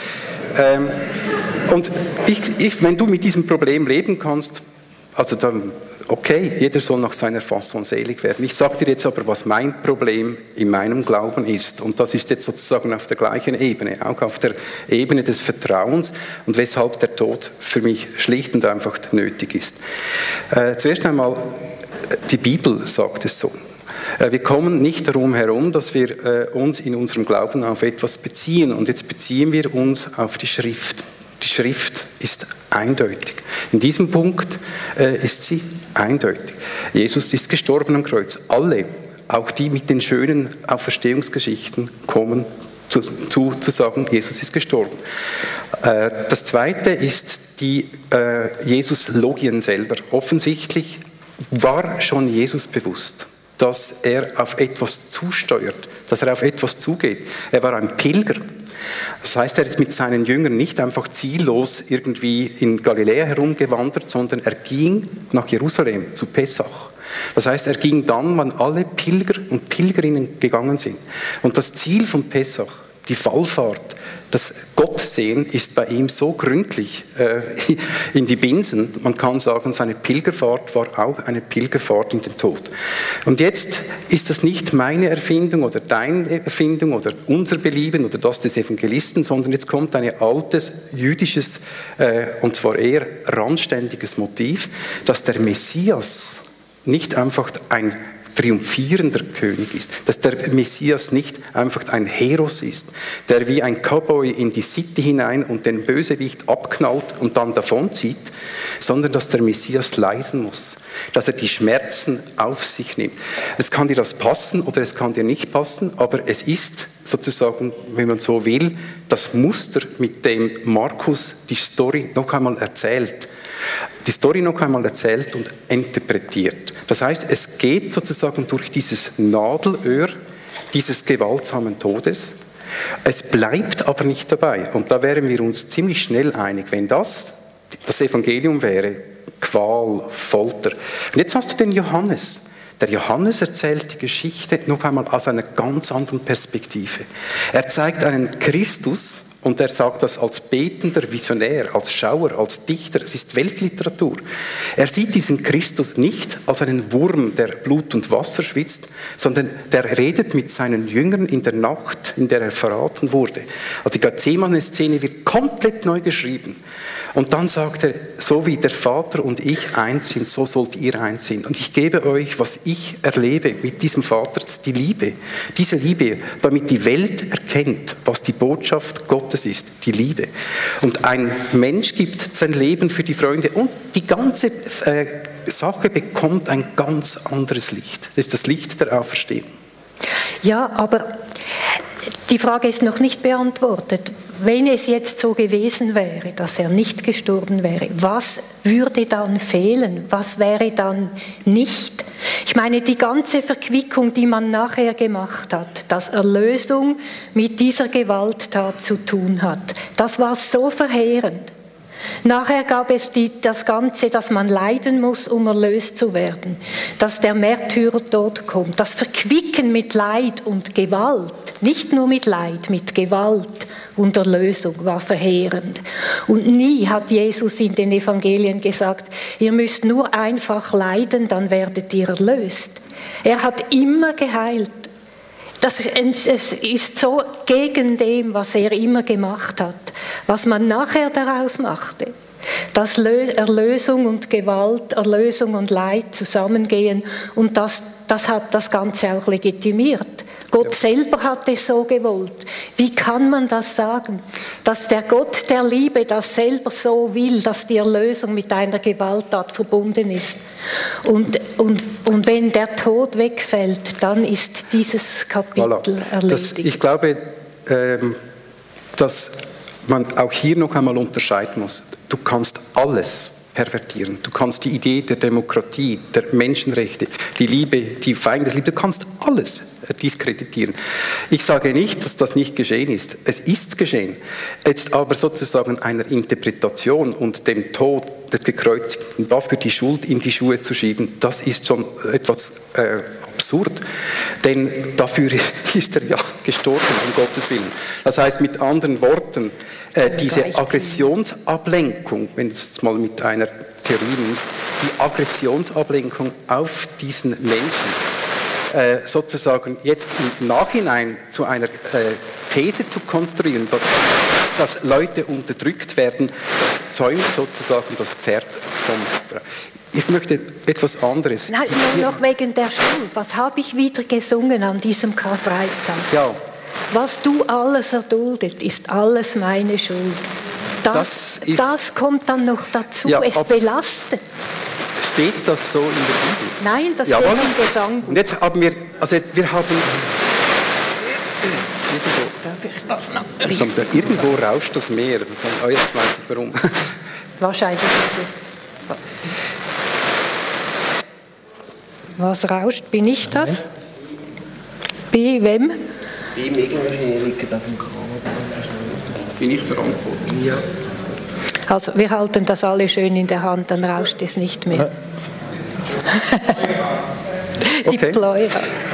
[SPEAKER 4] Ähm, und ich, ich, wenn du mit diesem Problem leben kannst, also dann, okay, jeder soll nach seiner Fasson selig werden. Ich sage dir jetzt aber, was mein Problem in meinem Glauben ist. Und das ist jetzt sozusagen auf der gleichen Ebene, auch auf der Ebene des Vertrauens und weshalb der Tod für mich schlicht und einfach nötig ist. Äh, zuerst einmal, die Bibel sagt es so. Wir kommen nicht darum herum, dass wir äh, uns in unserem Glauben auf etwas beziehen. Und jetzt beziehen wir uns auf die Schrift. Die Schrift ist eindeutig. In diesem Punkt äh, ist sie eindeutig. Jesus ist gestorben am Kreuz. Alle, auch die mit den schönen Auferstehungsgeschichten, kommen zu, zu, zu sagen, Jesus ist gestorben. Äh, das Zweite ist die äh, Jesus-Logien selber. Offensichtlich war schon Jesus bewusst, dass er auf etwas zusteuert, dass er auf etwas zugeht. Er war ein Pilger. Das heißt, er ist mit seinen Jüngern nicht einfach ziellos irgendwie in Galiläa herumgewandert, sondern er ging nach Jerusalem zu Pessach. Das heißt, er ging dann, wann alle Pilger und Pilgerinnen gegangen sind. Und das Ziel von Pessach, die Wallfahrt, das Gottsehen ist bei ihm so gründlich äh, in die Binsen. Man kann sagen, seine Pilgerfahrt war auch eine Pilgerfahrt in den Tod. Und jetzt ist das nicht meine Erfindung oder deine Erfindung oder unser Belieben oder das des Evangelisten, sondern jetzt kommt ein altes jüdisches äh, und zwar eher randständiges Motiv, dass der Messias nicht einfach ein triumphierender König ist, dass der Messias nicht einfach ein Heros ist, der wie ein Cowboy in die City hinein und den Bösewicht abknallt und dann davonzieht, sondern dass der Messias leiden muss, dass er die Schmerzen auf sich nimmt. Es kann dir das passen oder es kann dir nicht passen, aber es ist sozusagen, wenn man so will, das Muster, mit dem Markus die Story noch einmal erzählt. Die Story noch einmal erzählt und interpretiert. Das heißt, es geht sozusagen durch dieses Nadelöhr dieses gewaltsamen Todes. Es bleibt aber nicht dabei. Und da wären wir uns ziemlich schnell einig, wenn das das Evangelium wäre, Qual, Folter. Und jetzt hast du den Johannes. Der Johannes erzählt die Geschichte noch einmal aus einer ganz anderen Perspektive. Er zeigt einen Christus, und er sagt das als betender Visionär, als Schauer, als Dichter. Es ist Weltliteratur. Er sieht diesen Christus nicht als einen Wurm, der Blut und Wasser schwitzt, sondern der redet mit seinen Jüngern in der Nacht, in der er verraten wurde. Also die Gethsemane-Szene wird komplett neu geschrieben. Und dann sagt er, so wie der Vater und ich eins sind, so sollt ihr eins sein. Und ich gebe euch, was ich erlebe mit diesem Vater, die Liebe. Diese Liebe, damit die Welt erkennt, was die Botschaft Gottes ist, die Liebe. Und ein Mensch gibt sein Leben für die Freunde und die ganze äh, Sache bekommt ein ganz anderes Licht. Das ist das Licht der Auferstehung.
[SPEAKER 1] Ja, aber die Frage ist noch nicht beantwortet. Wenn es jetzt so gewesen wäre, dass er nicht gestorben wäre, was würde dann fehlen? Was wäre dann nicht? Ich meine, die ganze Verquickung, die man nachher gemacht hat, dass Erlösung mit dieser Gewalttat zu tun hat, das war so verheerend. Nachher gab es die, das Ganze, dass man leiden muss, um erlöst zu werden. Dass der Märtyrertod kommt. Das Verquicken mit Leid und Gewalt, nicht nur mit Leid, mit Gewalt und Erlösung war verheerend. Und nie hat Jesus in den Evangelien gesagt, ihr müsst nur einfach leiden, dann werdet ihr erlöst. Er hat immer geheilt. Das ist so gegen dem, was er immer gemacht hat, was man nachher daraus machte. Dass Erlösung und Gewalt, Erlösung und Leid zusammengehen und das, das hat das Ganze auch legitimiert. Gott ja. selber hat es so gewollt. Wie kann man das sagen? Dass der Gott der Liebe das selber so will, dass die Erlösung mit einer Gewalttat verbunden ist. Und, und, und wenn der Tod wegfällt, dann ist dieses Kapitel voilà. erledigt.
[SPEAKER 4] Das, ich glaube, ähm, dass man auch hier noch einmal unterscheiden muss. Du kannst alles pervertieren. Du kannst die Idee der Demokratie, der Menschenrechte, die Liebe, die Feindesliebe, du kannst alles diskreditieren. Ich sage nicht, dass das nicht geschehen ist. Es ist geschehen. Jetzt aber sozusagen einer Interpretation und dem Tod des Gekreuzigten dafür die Schuld in die Schuhe zu schieben, das ist schon etwas äh, absurd. Denn dafür ist er ja gestorben, um Gottes Willen. Das heißt mit anderen Worten, äh, diese Aggressionsablenkung, wenn du es jetzt mal mit einer Theorie nimmst, die Aggressionsablenkung auf diesen Menschen, äh, sozusagen jetzt im Nachhinein zu einer äh, These zu konstruieren, dass Leute unterdrückt werden, das zäumt sozusagen das Pferd vom... Ich möchte etwas anderes.
[SPEAKER 1] Nein, nur noch wegen der Schuld. Was habe ich wieder gesungen an diesem Karfreitag?
[SPEAKER 4] Ja.
[SPEAKER 1] Was du alles erduldet, ist alles meine Schuld. Das, das, das kommt dann noch dazu. Ja, es belastet.
[SPEAKER 4] Steht das so in der Bibel?
[SPEAKER 1] Nein, das
[SPEAKER 4] ja,
[SPEAKER 1] steht im Gesangbuch.
[SPEAKER 4] Und jetzt haben wir, also wir haben...
[SPEAKER 1] Darf ich das noch?
[SPEAKER 4] Kommt da, irgendwo rauscht das Meer. Oh, jetzt weiß ich warum.
[SPEAKER 1] Wahrscheinlich ist es... Was rauscht? Bin ich das? Bei wem?
[SPEAKER 5] Bei mir wahrscheinlich liegt auf dem Kran.
[SPEAKER 4] Bin ich verantwortlich?
[SPEAKER 5] Ja.
[SPEAKER 1] Also wir halten das alle schön in der Hand, dann rauscht es nicht mehr. Die
[SPEAKER 4] okay.
[SPEAKER 1] Pleura.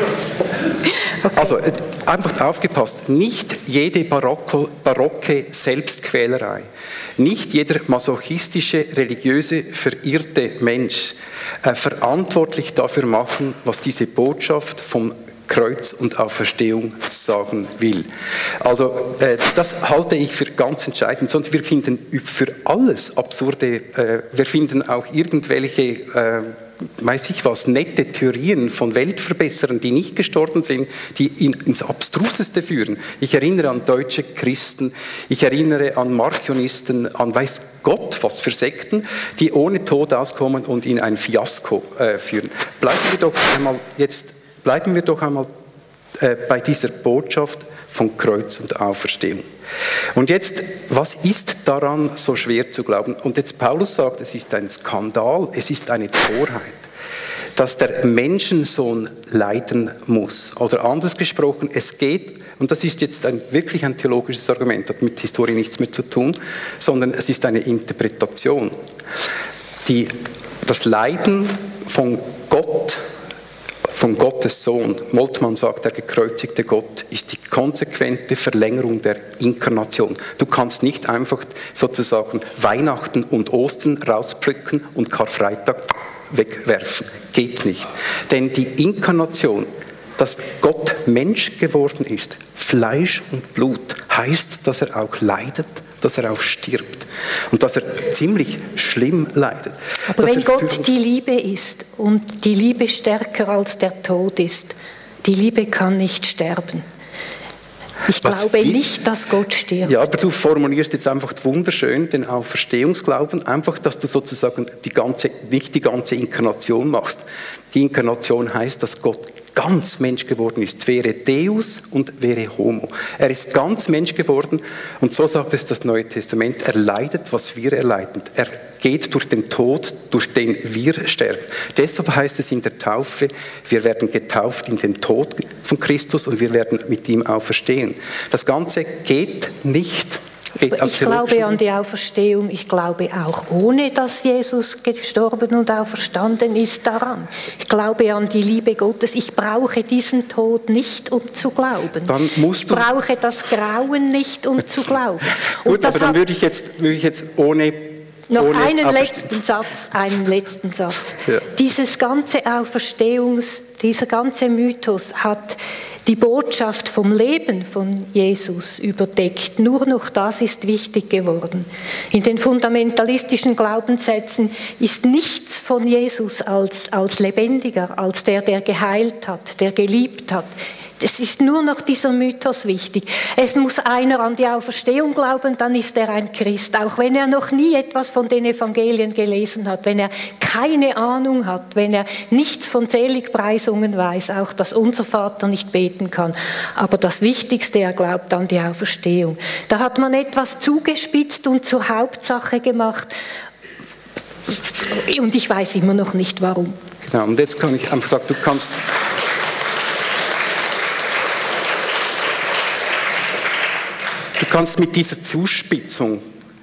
[SPEAKER 4] Okay. Also einfach aufgepasst, nicht jede barocke, barocke Selbstquälerei, nicht jeder masochistische, religiöse, verirrte Mensch äh, verantwortlich dafür machen, was diese Botschaft vom Kreuz und Auferstehung sagen will. Also äh, das halte ich für ganz entscheidend. Sonst wir finden für alles absurde, äh, wir finden auch irgendwelche, äh, weiß ich was, nette Theorien von Weltverbesserern, die nicht gestorben sind, die in, ins Abstruseste führen. Ich erinnere an deutsche Christen, ich erinnere an Markionisten, an weiß Gott was für Sekten, die ohne Tod auskommen und in ein Fiasko äh, führen. Bleiben wir doch einmal jetzt Bleiben wir doch einmal äh, bei dieser Botschaft von Kreuz und Auferstehung. Und jetzt, was ist daran so schwer zu glauben? Und jetzt Paulus sagt, es ist ein Skandal, es ist eine Torheit, dass der Menschensohn leiden muss. Oder anders gesprochen, es geht, und das ist jetzt ein, wirklich ein theologisches Argument, hat mit Historie nichts mehr zu tun, sondern es ist eine Interpretation. Die, das Leiden von Gott, von Gottes Sohn. Moltmann sagt, der gekreuzigte Gott ist die konsequente Verlängerung der Inkarnation. Du kannst nicht einfach sozusagen Weihnachten und Ostern rauspflücken und Karfreitag wegwerfen. Geht nicht. Denn die Inkarnation, dass Gott Mensch geworden ist, Fleisch und Blut, heißt, dass er auch leidet, dass er auch stirbt und dass er ziemlich schlimm leidet.
[SPEAKER 1] Aber wenn Gott die Liebe ist und die Liebe stärker als der Tod ist, die Liebe kann nicht sterben. Ich Was glaube viel, nicht, dass Gott stirbt.
[SPEAKER 4] Ja, aber du formulierst jetzt einfach wunderschön den Auferstehungsglauben, einfach, dass du sozusagen die ganze, nicht die ganze Inkarnation machst. Die Inkarnation heißt, dass Gott ganz Mensch geworden ist, wäre Deus und wäre Homo. Er ist ganz Mensch geworden und so sagt es das Neue Testament, er leidet, was wir erleiden. Er geht durch den Tod, durch den wir sterben. Deshalb heißt es in der Taufe, wir werden getauft in den Tod von Christus und wir werden mit ihm auferstehen. Das Ganze geht nicht geht
[SPEAKER 1] ich glaube an die Auferstehung, ich glaube auch ohne, dass Jesus gestorben und auferstanden ist daran. Ich glaube an die Liebe Gottes. Ich brauche diesen Tod nicht, um zu glauben.
[SPEAKER 4] Dann musst du
[SPEAKER 1] ich brauche das Grauen nicht, um zu glauben. Und
[SPEAKER 4] Gut, aber dann würde ich jetzt, würde ich jetzt ohne...
[SPEAKER 1] Noch
[SPEAKER 4] ohne
[SPEAKER 1] einen
[SPEAKER 4] Auferstehung.
[SPEAKER 1] letzten Satz, einen letzten Satz.
[SPEAKER 4] Ja.
[SPEAKER 1] Dieses ganze Auferstehungs, dieser ganze Mythos hat die Botschaft vom Leben von Jesus überdeckt. Nur noch das ist wichtig geworden. In den fundamentalistischen Glaubenssätzen ist nichts von Jesus als, als lebendiger, als der, der geheilt hat, der geliebt hat. Es ist nur noch dieser Mythos wichtig. Es muss einer an die Auferstehung glauben, dann ist er ein Christ. Auch wenn er noch nie etwas von den Evangelien gelesen hat, wenn er keine Ahnung hat, wenn er nichts von Seligpreisungen weiß, auch dass unser Vater nicht beten kann. Aber das Wichtigste, er glaubt an die Auferstehung. Da hat man etwas zugespitzt und zur Hauptsache gemacht. Und ich weiß immer noch nicht, warum.
[SPEAKER 4] Genau, und jetzt kann ich einfach sagen, du kannst... Du kannst mit dieser Zuspitzung,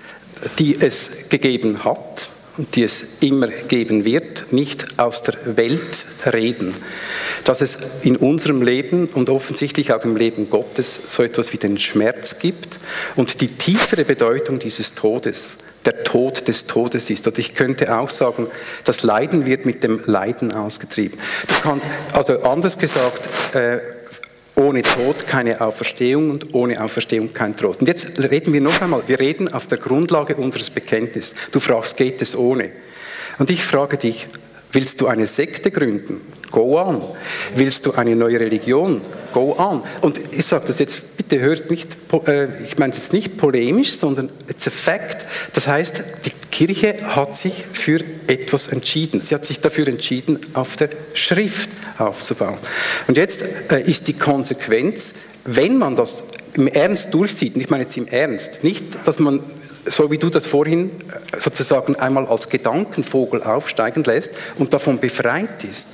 [SPEAKER 4] die es gegeben hat und die es immer geben wird, nicht aus der Welt reden. Dass es in unserem Leben und offensichtlich auch im Leben Gottes so etwas wie den Schmerz gibt und die tiefere Bedeutung dieses Todes, der Tod des Todes ist. Und ich könnte auch sagen, das Leiden wird mit dem Leiden ausgetrieben. Du kannst, also anders gesagt, äh, ohne Tod keine Auferstehung und ohne Auferstehung kein Trost. Und jetzt reden wir noch einmal, wir reden auf der Grundlage unseres Bekenntnisses. Du fragst, geht es ohne? Und ich frage dich, willst du eine Sekte gründen? Go on. Willst du eine neue Religion? Go on. Und ich sage das jetzt, bitte hört nicht, äh, ich meine es jetzt nicht polemisch, sondern it's a fact. Das heißt, die Kirche hat sich für etwas entschieden. Sie hat sich dafür entschieden, auf der Schrift aufzubauen. Und jetzt äh, ist die Konsequenz, wenn man das im Ernst durchzieht, und ich meine jetzt im Ernst, nicht, dass man, so wie du das vorhin sozusagen einmal als Gedankenvogel aufsteigen lässt und davon befreit ist.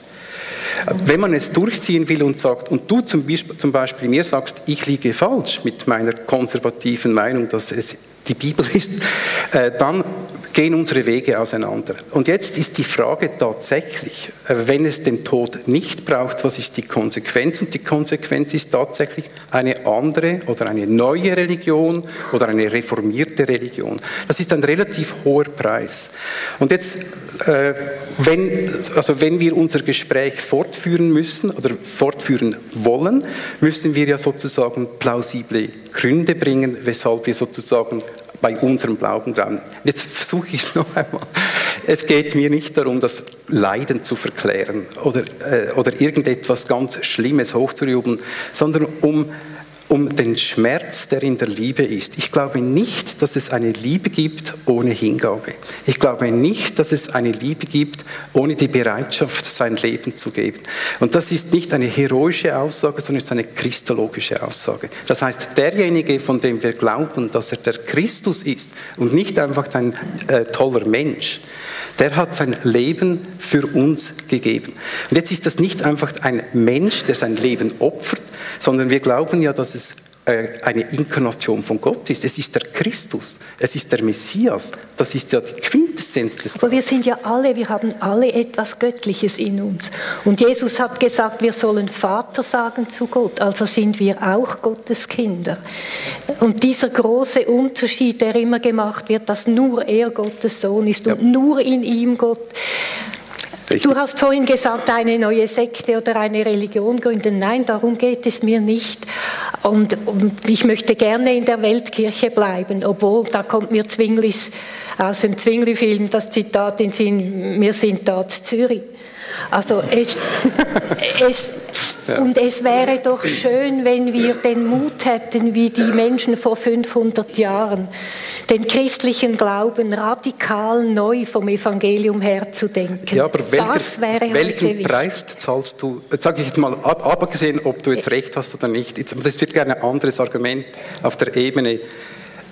[SPEAKER 4] Wenn man es durchziehen will und sagt, und du zum Beispiel, zum Beispiel mir sagst, ich liege falsch mit meiner konservativen Meinung, dass es die Bibel ist, äh, dann gehen unsere Wege auseinander. Und jetzt ist die Frage tatsächlich, äh, wenn es den Tod nicht braucht, was ist die Konsequenz? Und die Konsequenz ist tatsächlich eine andere oder eine neue Religion oder eine reformierte Religion. Das ist ein relativ hoher Preis. Und jetzt, äh, wenn, also wenn wir unser Gespräch fortführen müssen oder fortführen wollen, müssen wir ja sozusagen plausible Gründe bringen, weshalb wir sozusagen bei unserem Glauben glauben. Jetzt versuche ich es noch einmal. Es geht mir nicht darum, das Leiden zu verklären oder, äh, oder irgendetwas ganz Schlimmes hochzujubeln, sondern um, um den Schmerz, der in der Liebe ist. Ich glaube nicht, dass es eine Liebe gibt ohne Hingabe. Ich glaube nicht, dass es eine Liebe gibt ohne die Bereitschaft, sein Leben zu geben. Und das ist nicht eine heroische Aussage, sondern es ist eine christologische Aussage. Das heißt, derjenige, von dem wir glauben, dass er der Christus ist und nicht einfach ein äh, toller Mensch, der hat sein Leben für uns gegeben. Und jetzt ist das nicht einfach ein Mensch, der sein Leben opfert, sondern wir glauben ja, dass es eine Inkarnation von Gott ist. Es ist der Christus, es ist der Messias. Das ist ja die Quintessenz des Glaubens.
[SPEAKER 1] Aber wir sind ja alle, wir haben alle etwas Göttliches in uns. Und Jesus hat gesagt, wir sollen Vater sagen zu Gott, also sind wir auch Gottes Kinder. Und dieser große Unterschied, der immer gemacht wird, dass nur er Gottes Sohn ist und ja. nur in ihm Gott.
[SPEAKER 4] Richtig.
[SPEAKER 1] Du hast vorhin gesagt, eine neue Sekte oder eine Religion gründen. Nein, darum geht es mir nicht. Und, und ich möchte gerne in der Weltkirche bleiben, obwohl, da kommt mir Zwinglis aus dem Zwingli-Film das Zitat in den Sinn, wir sind da zu Zürich. Also es, es, ja. Und es wäre doch schön, wenn wir den Mut hätten, wie die Menschen vor fünfhundert Jahren, den christlichen Glauben radikal neu vom Evangelium her zu denken.
[SPEAKER 4] Ja, aber welcher,
[SPEAKER 1] das wäre
[SPEAKER 4] welchen
[SPEAKER 1] heute
[SPEAKER 4] Preis zahlst du? Jetzt sage ich jetzt mal, ab, abgesehen, ob du jetzt recht hast oder nicht, jetzt, das wird gerne ein anderes Argument auf der Ebene.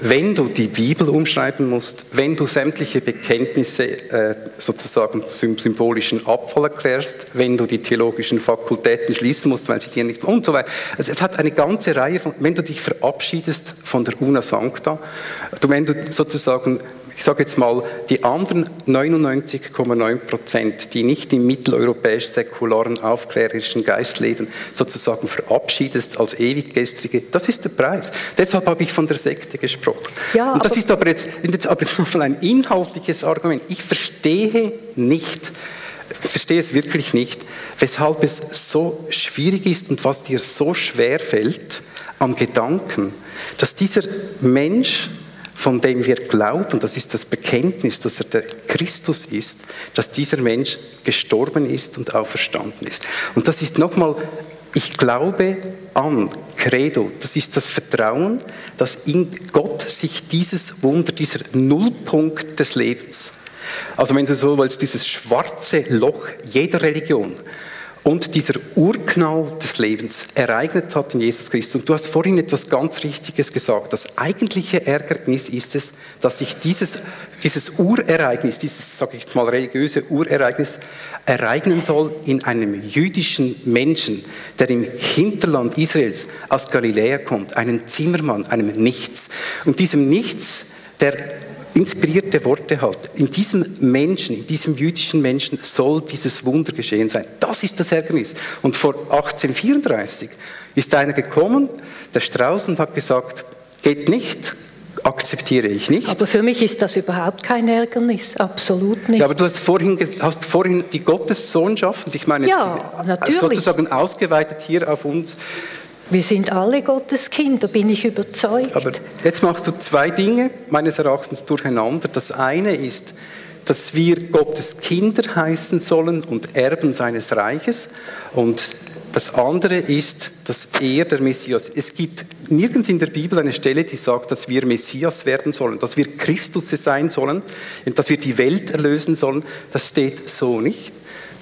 [SPEAKER 4] wenn du die Bibel umschreiben musst, wenn du sämtliche Bekenntnisse äh, sozusagen zum symbolischen Abfall erklärst, wenn du die theologischen Fakultäten schließen musst, weil sie dir nicht und so weiter. Also es hat eine ganze Reihe von, wenn du dich verabschiedest von der Una Sancta, du, wenn du sozusagen, ich sage jetzt mal, die anderen neunundneunzig Komma neun Prozent, die nicht im mitteleuropäisch-säkularen, aufklärerischen Geist leben, sozusagen verabschiedest als Ewiggestrige, das ist der Preis. Deshalb habe ich von der Sekte gesprochen.
[SPEAKER 1] Ja,
[SPEAKER 4] und das ist aber jetzt, jetzt, aber jetzt noch mal ein inhaltliches Argument. Ich verstehe nicht, ich verstehe es wirklich nicht, weshalb es so schwierig ist und was dir so schwer fällt am Gedanken, dass dieser Mensch, von dem wir glauben, das ist das Bekenntnis, dass er der Christus ist, dass dieser Mensch gestorben ist und auferstanden ist. Und das ist nochmal, ich glaube an Credo, das ist das Vertrauen, dass in Gott sich dieses Wunder, dieser Nullpunkt des Lebens, also wenn du so willst, dieses schwarze Loch jeder Religion, und dieser Urknall des Lebens ereignet hat in Jesus Christus. Und du hast vorhin etwas ganz Richtiges gesagt. Das eigentliche Ärgernis ist es, dass sich dieses, dieses Urereignis, dieses, sage ich jetzt mal, religiöse Urereignis ereignen soll in einem jüdischen Menschen, der im Hinterland Israels aus Galiläa kommt, einen Zimmermann, einem Nichts. Und diesem Nichts, der inspirierte Worte hat. In diesem Menschen, in diesem jüdischen Menschen soll dieses Wunder geschehen sein. Das ist das Ärgernis. Und vor achtzehnhundertvierunddreißig ist einer gekommen, der Strauß, und hat gesagt, geht nicht, akzeptiere ich nicht.
[SPEAKER 1] Aber für mich ist das überhaupt kein Ärgernis, absolut nicht.
[SPEAKER 4] Ja, aber du hast vorhin, hast vorhin die Gottessohnschaft, und ich meine jetzt
[SPEAKER 1] ja,
[SPEAKER 4] die,
[SPEAKER 1] natürlich.
[SPEAKER 4] sozusagen ausgeweitet hier auf uns.
[SPEAKER 1] Wir sind alle Gottes Kinder, bin ich überzeugt.
[SPEAKER 4] Aber jetzt machst du zwei Dinge, meines Erachtens, durcheinander. Das eine ist, dass wir Gottes Kinder heißen sollen und Erben seines Reiches. Und das andere ist, dass er der Messias ist. Es gibt nirgends in der Bibel eine Stelle, die sagt, dass wir Messias werden sollen, dass wir Christus sein sollen, dass wir die Welt erlösen sollen. Das steht so nicht.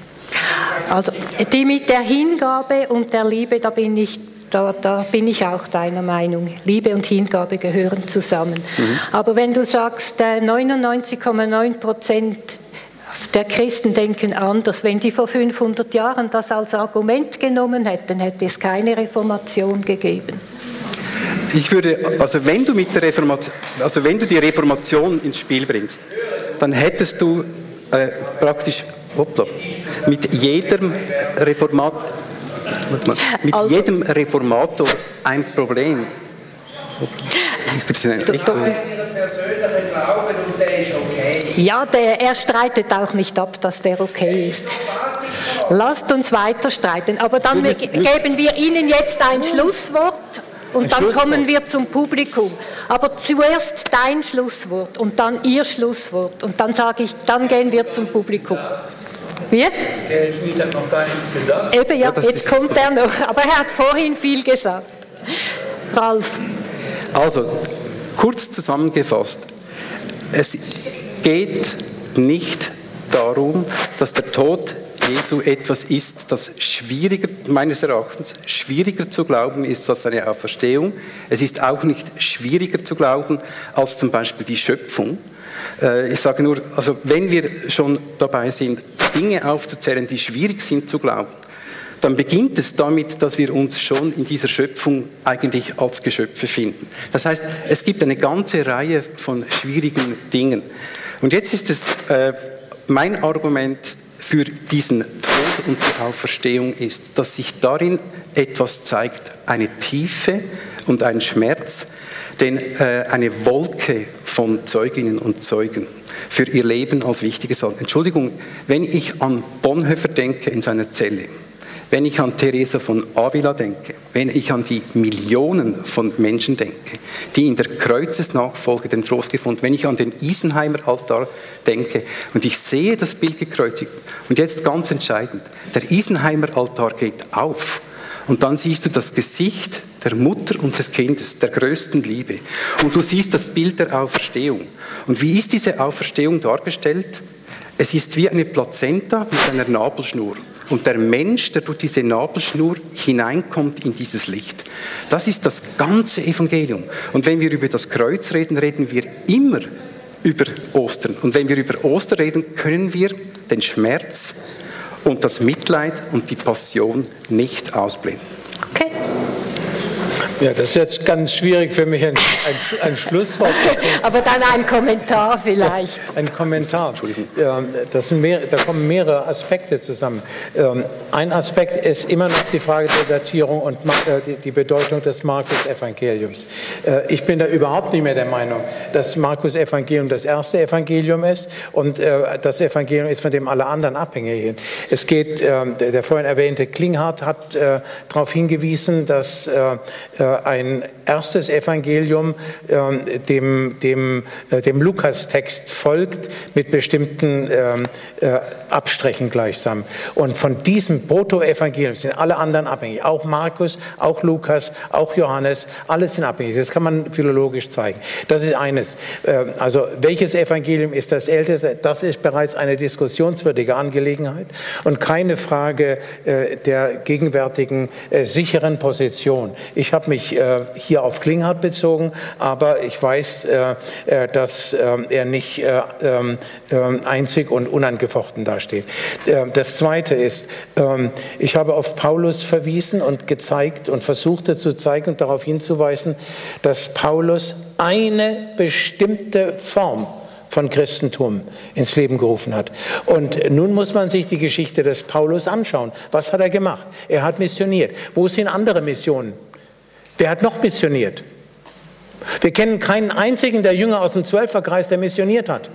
[SPEAKER 1] Also die mit der Hingabe und der Liebe, da bin ich Da, da bin ich auch deiner Meinung. Liebe und Hingabe gehören zusammen. Mhm. Aber wenn du sagst, neunundneunzig Komma neun Prozent der Christen denken anders, wenn die vor fünfhundert Jahren das als Argument genommen hätten, hätte es keine Reformation gegeben.
[SPEAKER 4] Ich würde, also wenn du mit der Reformation, also wenn du die Reformation ins Spiel bringst, dann hättest du äh, praktisch, hoppla, mit jedem Reformator Mit also, jedem Reformator ein Problem.
[SPEAKER 1] Ja, der, er streitet auch nicht ab, dass der okay ist. Lasst uns weiter streiten. Aber dann musst, geben wir Ihnen jetzt ein Schlusswort und ein dann Schlusswort. Kommen wir zum Publikum. Aber zuerst dein Schlusswort und dann Ihr Schlusswort. Und dann sage ich, dann gehen wir zum Publikum. Wie?
[SPEAKER 6] Der Schmied hat noch gar nichts gesagt.
[SPEAKER 1] Eben, ja, ja jetzt kommt er noch. Aber er hat vorhin viel gesagt. Ralf.
[SPEAKER 4] Also, kurz zusammengefasst. Es geht nicht darum, dass der Tod Jesu etwas ist, das schwieriger, meines Erachtens, schwieriger zu glauben ist als seine Auferstehung. Es ist auch nicht schwieriger zu glauben als zum Beispiel die Schöpfung. Ich sage nur, also wenn wir schon dabei sind, Dinge aufzuzählen, die schwierig sind zu glauben, dann beginnt es damit, dass wir uns schon in dieser Schöpfung eigentlich als Geschöpfe finden. Das heißt, es gibt eine ganze Reihe von schwierigen Dingen. Und jetzt ist es äh, mein Argument für diesen Tod und die Auferstehung ist, dass sich darin etwas zeigt, eine Tiefe und ein Schmerz, denn äh, eine Wolke von Zeuginnen und Zeugen für ihr Leben als wichtiges Alter. Entschuldigung, wenn ich an Bonhoeffer denke in seiner Zelle, wenn ich an Teresa von Avila denke, wenn ich an die Millionen von Menschen denke, die in der Kreuzesnachfolge den Trost gefunden, wenn ich an den Isenheimer Altar denke und ich sehe das Bild gekreuzigt und jetzt ganz entscheidend, der Isenheimer Altar geht auf und dann siehst du das Gesicht der Mutter und des Kindes, der größten Liebe und du siehst das Bild der Auferstehung. Und wie ist diese Auferstehung dargestellt? Es ist wie eine Plazenta mit einer Nabelschnur. Und der Mensch, der durch diese Nabelschnur hineinkommt in dieses Licht. Das ist das ganze Evangelium. Und wenn wir über das Kreuz reden, reden wir immer über Ostern. Und wenn wir über Ostern reden, können wir den Schmerz und das Mitleid und die Passion nicht ausblenden.
[SPEAKER 1] Okay.
[SPEAKER 3] Ja, das ist jetzt ganz schwierig für mich, ein, ein, ein Schlusswort.
[SPEAKER 1] Aber dann ein Kommentar vielleicht.
[SPEAKER 3] Ein Kommentar. Das sind mehr, da kommen mehrere Aspekte zusammen. Ein Aspekt ist immer noch die Frage der Datierung und die Bedeutung des Markus-Evangeliums. Ich bin da überhaupt nicht mehr der Meinung, dass Markus-Evangelium das erste Evangelium ist und das Evangelium ist, von dem alle anderen abhängig sind. Es geht, der vorhin erwähnte Klinghardt hat darauf hingewiesen, dass ein erstes Evangelium äh, dem, dem, äh, dem Lukas-Text folgt mit bestimmten äh, äh, Abstrichen gleichsam. Und von diesem Proto-Evangelium sind alle anderen abhängig. Auch Markus, auch Lukas, auch Johannes, alles sind abhängig. Das kann man philologisch zeigen. Das ist eines. Äh, also welches Evangelium ist das älteste? Das ist bereits eine diskussionswürdige Angelegenheit und keine Frage äh, der gegenwärtigen äh, sicheren Position. Ich habe mich äh, hier auf Klinghardt bezogen, aber ich weiß, äh, äh, dass äh, er nicht äh, äh, einzig und unangefochten dasteht. Äh, das Zweite ist, äh, ich habe auf Paulus verwiesen und gezeigt und versuchte zu zeigen und darauf hinzuweisen, dass Paulus eine bestimmte Form von Christentum ins Leben gerufen hat. Und nun muss man sich die Geschichte des Paulus anschauen. Was hat er gemacht? Er hat missioniert. Wo sind andere Missionen? Wer hat noch missioniert? Wir kennen keinen einzigen der Jünger aus dem Zwölferkreis, der missioniert hat.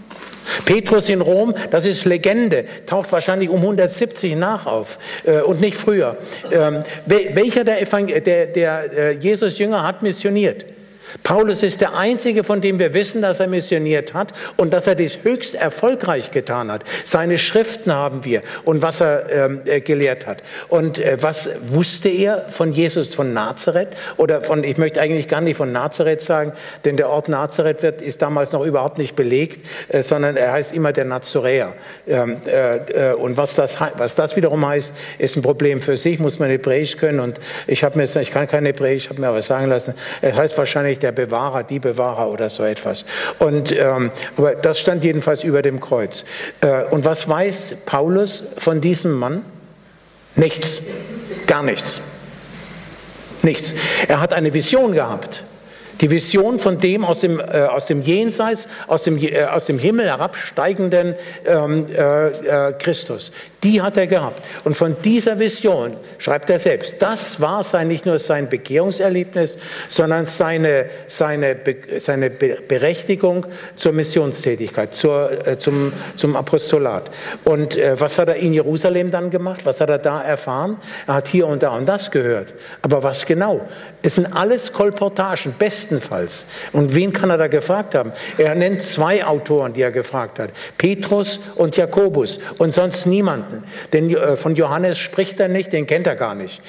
[SPEAKER 3] Petrus in Rom, das ist Legende, taucht wahrscheinlich um hundertsiebzig nach auf äh, und nicht früher. Ähm, welcher der, Evangel- der, der äh, Jesus-Jünger hat missioniert? Paulus ist der Einzige, von dem wir wissen, dass er missioniert hat und dass er dies höchst erfolgreich getan hat. Seine Schriften haben wir und was er ähm, äh, gelehrt hat. Und äh, was wusste er von Jesus von Nazareth? Oder von, ich möchte eigentlich gar nicht von Nazareth sagen, denn der Ort Nazareth wird, ist damals noch überhaupt nicht belegt, äh, sondern er heißt immer der Nazoräer. Ähm, äh, und was das, was das wiederum heißt, ist ein Problem für sich, muss man Hebräisch können. Und ich habe mir, ich kann kein Hebräisch, habe mir aber sagen lassen, es heißt wahrscheinlich der Bewahrer, die Bewahrer oder so etwas. Und, ähm, aber das stand jedenfalls über dem Kreuz. Äh, und was weiß Paulus von diesem Mann? Nichts. Gar nichts. Nichts. Er hat eine Vision gehabt. Die Vision von dem aus dem, äh, aus dem Jenseits, aus dem, äh, aus dem Himmel herabsteigenden ähm, äh, äh, Christus. Die hat er gehabt. Und von dieser Vision schreibt er selbst, das war sein, nicht nur sein Bekehrungserlebnis, sondern seine, seine, seine Berechtigung zur Missionstätigkeit, zur, äh, zum, zum Apostolat. Und äh, was hat er in Jerusalem dann gemacht? Was hat er da erfahren? Er hat hier und da und das gehört. Aber was genau? Es sind alles Kolportagen, bestenfalls. Und wen kann er da gefragt haben? Er nennt zwei Autoren, die er gefragt hat. Petrus und Jakobus und sonst niemanden. Denn von Johannes spricht er nicht, den kennt er gar nicht.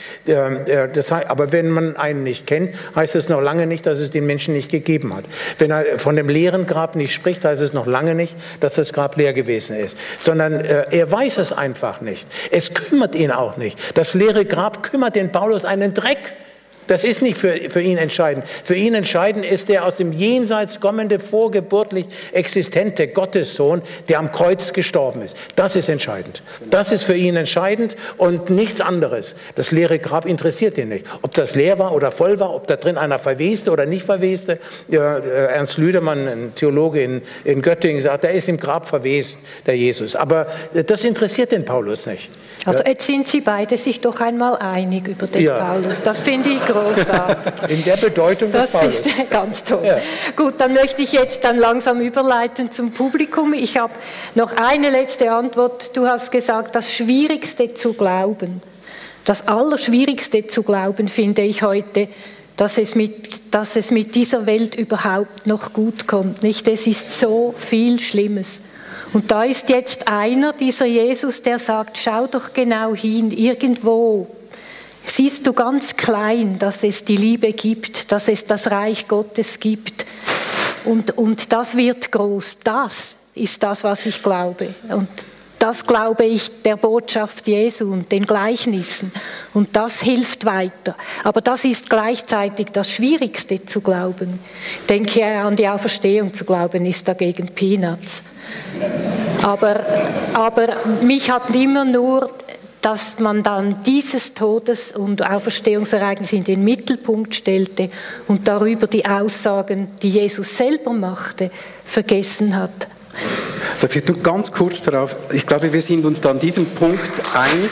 [SPEAKER 3] Das heißt, aber wenn man einen nicht kennt, heißt es noch lange nicht, dass es den Menschen nicht gegeben hat. Wenn er von dem leeren Grab nicht spricht, heißt es noch lange nicht, dass das Grab leer gewesen ist. Sondern er weiß es einfach nicht. Es kümmert ihn auch nicht. Das leere Grab kümmert den Paulus einen Dreck. Das ist nicht für, für ihn entscheidend. Für ihn entscheidend ist der aus dem Jenseits kommende, vorgeburtlich existente Gottessohn, der am Kreuz gestorben ist. Das ist entscheidend. Das ist für ihn entscheidend und nichts anderes. Das leere Grab interessiert ihn nicht. Ob das leer war oder voll war, ob da drin einer verweste oder nicht verweste. Ja, Ernst Lüdemann, ein Theologe in, in Göttingen, sagt, der ist im Grab verwest, der Jesus. Aber das interessiert den Paulus nicht.
[SPEAKER 1] Also jetzt sind Sie beide sich doch einmal einig über den ja. Paulus. Das finde ich großartig.
[SPEAKER 3] In der Bedeutung des
[SPEAKER 1] das
[SPEAKER 3] Paulus.
[SPEAKER 1] Das ist ganz toll.
[SPEAKER 3] Ja.
[SPEAKER 1] Gut, dann möchte ich jetzt dann langsam überleiten zum Publikum. Ich habe noch eine letzte Antwort. Du hast gesagt, das Schwierigste zu glauben. Das Allerschwierigste zu glauben finde ich heute, dass es mit, dass es mit dieser Welt überhaupt noch gut kommt. Nicht? Es ist so viel Schlimmes. Und da ist jetzt einer, dieser Jesus, der sagt, schau doch genau hin, irgendwo siehst du ganz klein, dass es die Liebe gibt, dass es das Reich Gottes gibt. Und, und das wird groß. Das ist das, was ich glaube. Und das glaube ich der Botschaft Jesu und den Gleichnissen. Und das hilft weiter. Aber das ist gleichzeitig das Schwierigste zu glauben. Denke an die Auferstehung zu glauben, ist dagegen Peanuts. Aber, aber mich hat immer nur, dass man dann dieses Todes- und Auferstehungsereignis in den Mittelpunkt stellte und darüber die Aussagen, die Jesus selber machte, vergessen hat.
[SPEAKER 4] Darf ich nur ganz kurz darauf, ich glaube, wir sind uns da an diesem Punkt einig.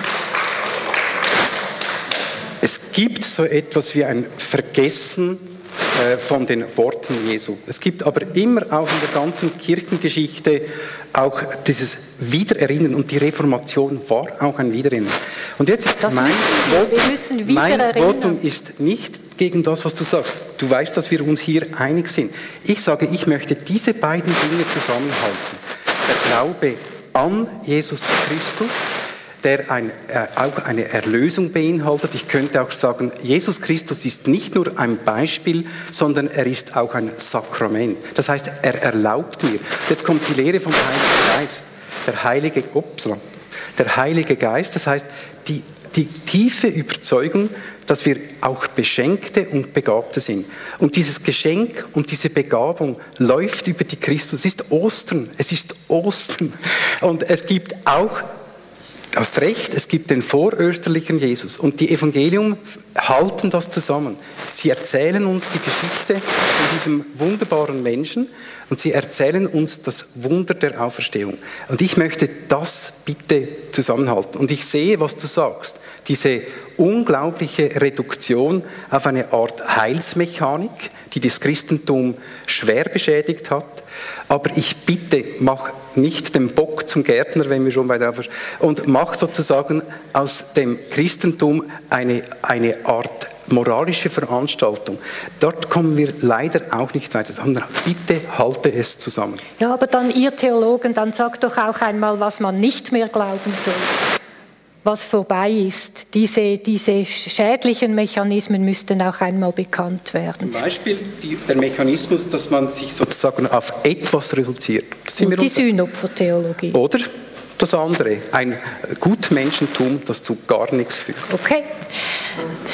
[SPEAKER 4] Es gibt so etwas wie ein Vergessen äh, von den Worten Jesu. Es gibt aber immer auch in der ganzen Kirchengeschichte auch dieses Wiedererinnern, und die Reformation war auch ein Wiedererinnern. Und jetzt ist
[SPEAKER 1] das
[SPEAKER 4] mein,
[SPEAKER 1] müssen wir. Wir müssen wieder
[SPEAKER 4] mein
[SPEAKER 1] erinnern.
[SPEAKER 4] Votum ist nicht gegen das, was du sagst. Du weißt, dass wir uns hier einig sind. Ich sage, ich möchte diese beiden Dinge zusammenhalten. Der Glaube an Jesus Christus, der ein, äh, auch eine Erlösung beinhaltet. Ich könnte auch sagen, Jesus Christus ist nicht nur ein Beispiel, sondern er ist auch ein Sakrament. Das heißt, er erlaubt mir. Jetzt kommt die Lehre vom Heiligen Geist. Der Heilige, upsala, der Heilige Geist, das heißt, die, die tiefe Überzeugung, dass wir auch Beschenkte und Begabte sind. Und dieses Geschenk und diese Begabung läuft über die Christus. Es ist Ostern, es ist Ostern. Und es gibt auch, du hast recht, es gibt den vorösterlichen Jesus. Und die Evangelium halten das zusammen. Sie erzählen uns die Geschichte von diesem wunderbaren Menschen und sie erzählen uns das Wunder der Auferstehung. Und ich möchte das bitte zusammenhalten. Und ich sehe, was du sagst. Diese unglaubliche Reduktion auf eine Art Heilsmechanik, die das Christentum schwer beschädigt hat. Aber ich bitte, mach nicht den Bock zum Gärtner, wenn wir schon bei der Auferstehung, und mach sozusagen aus dem Christentum eine, eine Art moralische Veranstaltung. Dort kommen wir leider auch nicht weiter. Bitte halte es zusammen.
[SPEAKER 1] Ja, aber dann ihr Theologen, dann sagt doch auch einmal, was man nicht mehr glauben soll. Was vorbei ist. Diese, diese schädlichen Mechanismen müssten auch einmal bekannt werden.
[SPEAKER 4] Zum Beispiel die, der Mechanismus, dass man sich sozusagen auf etwas reduziert.
[SPEAKER 1] Und die Sühnopfertheologie.
[SPEAKER 4] Oder das andere, ein Gutmenschentum, das zu gar nichts führt.
[SPEAKER 1] Okay.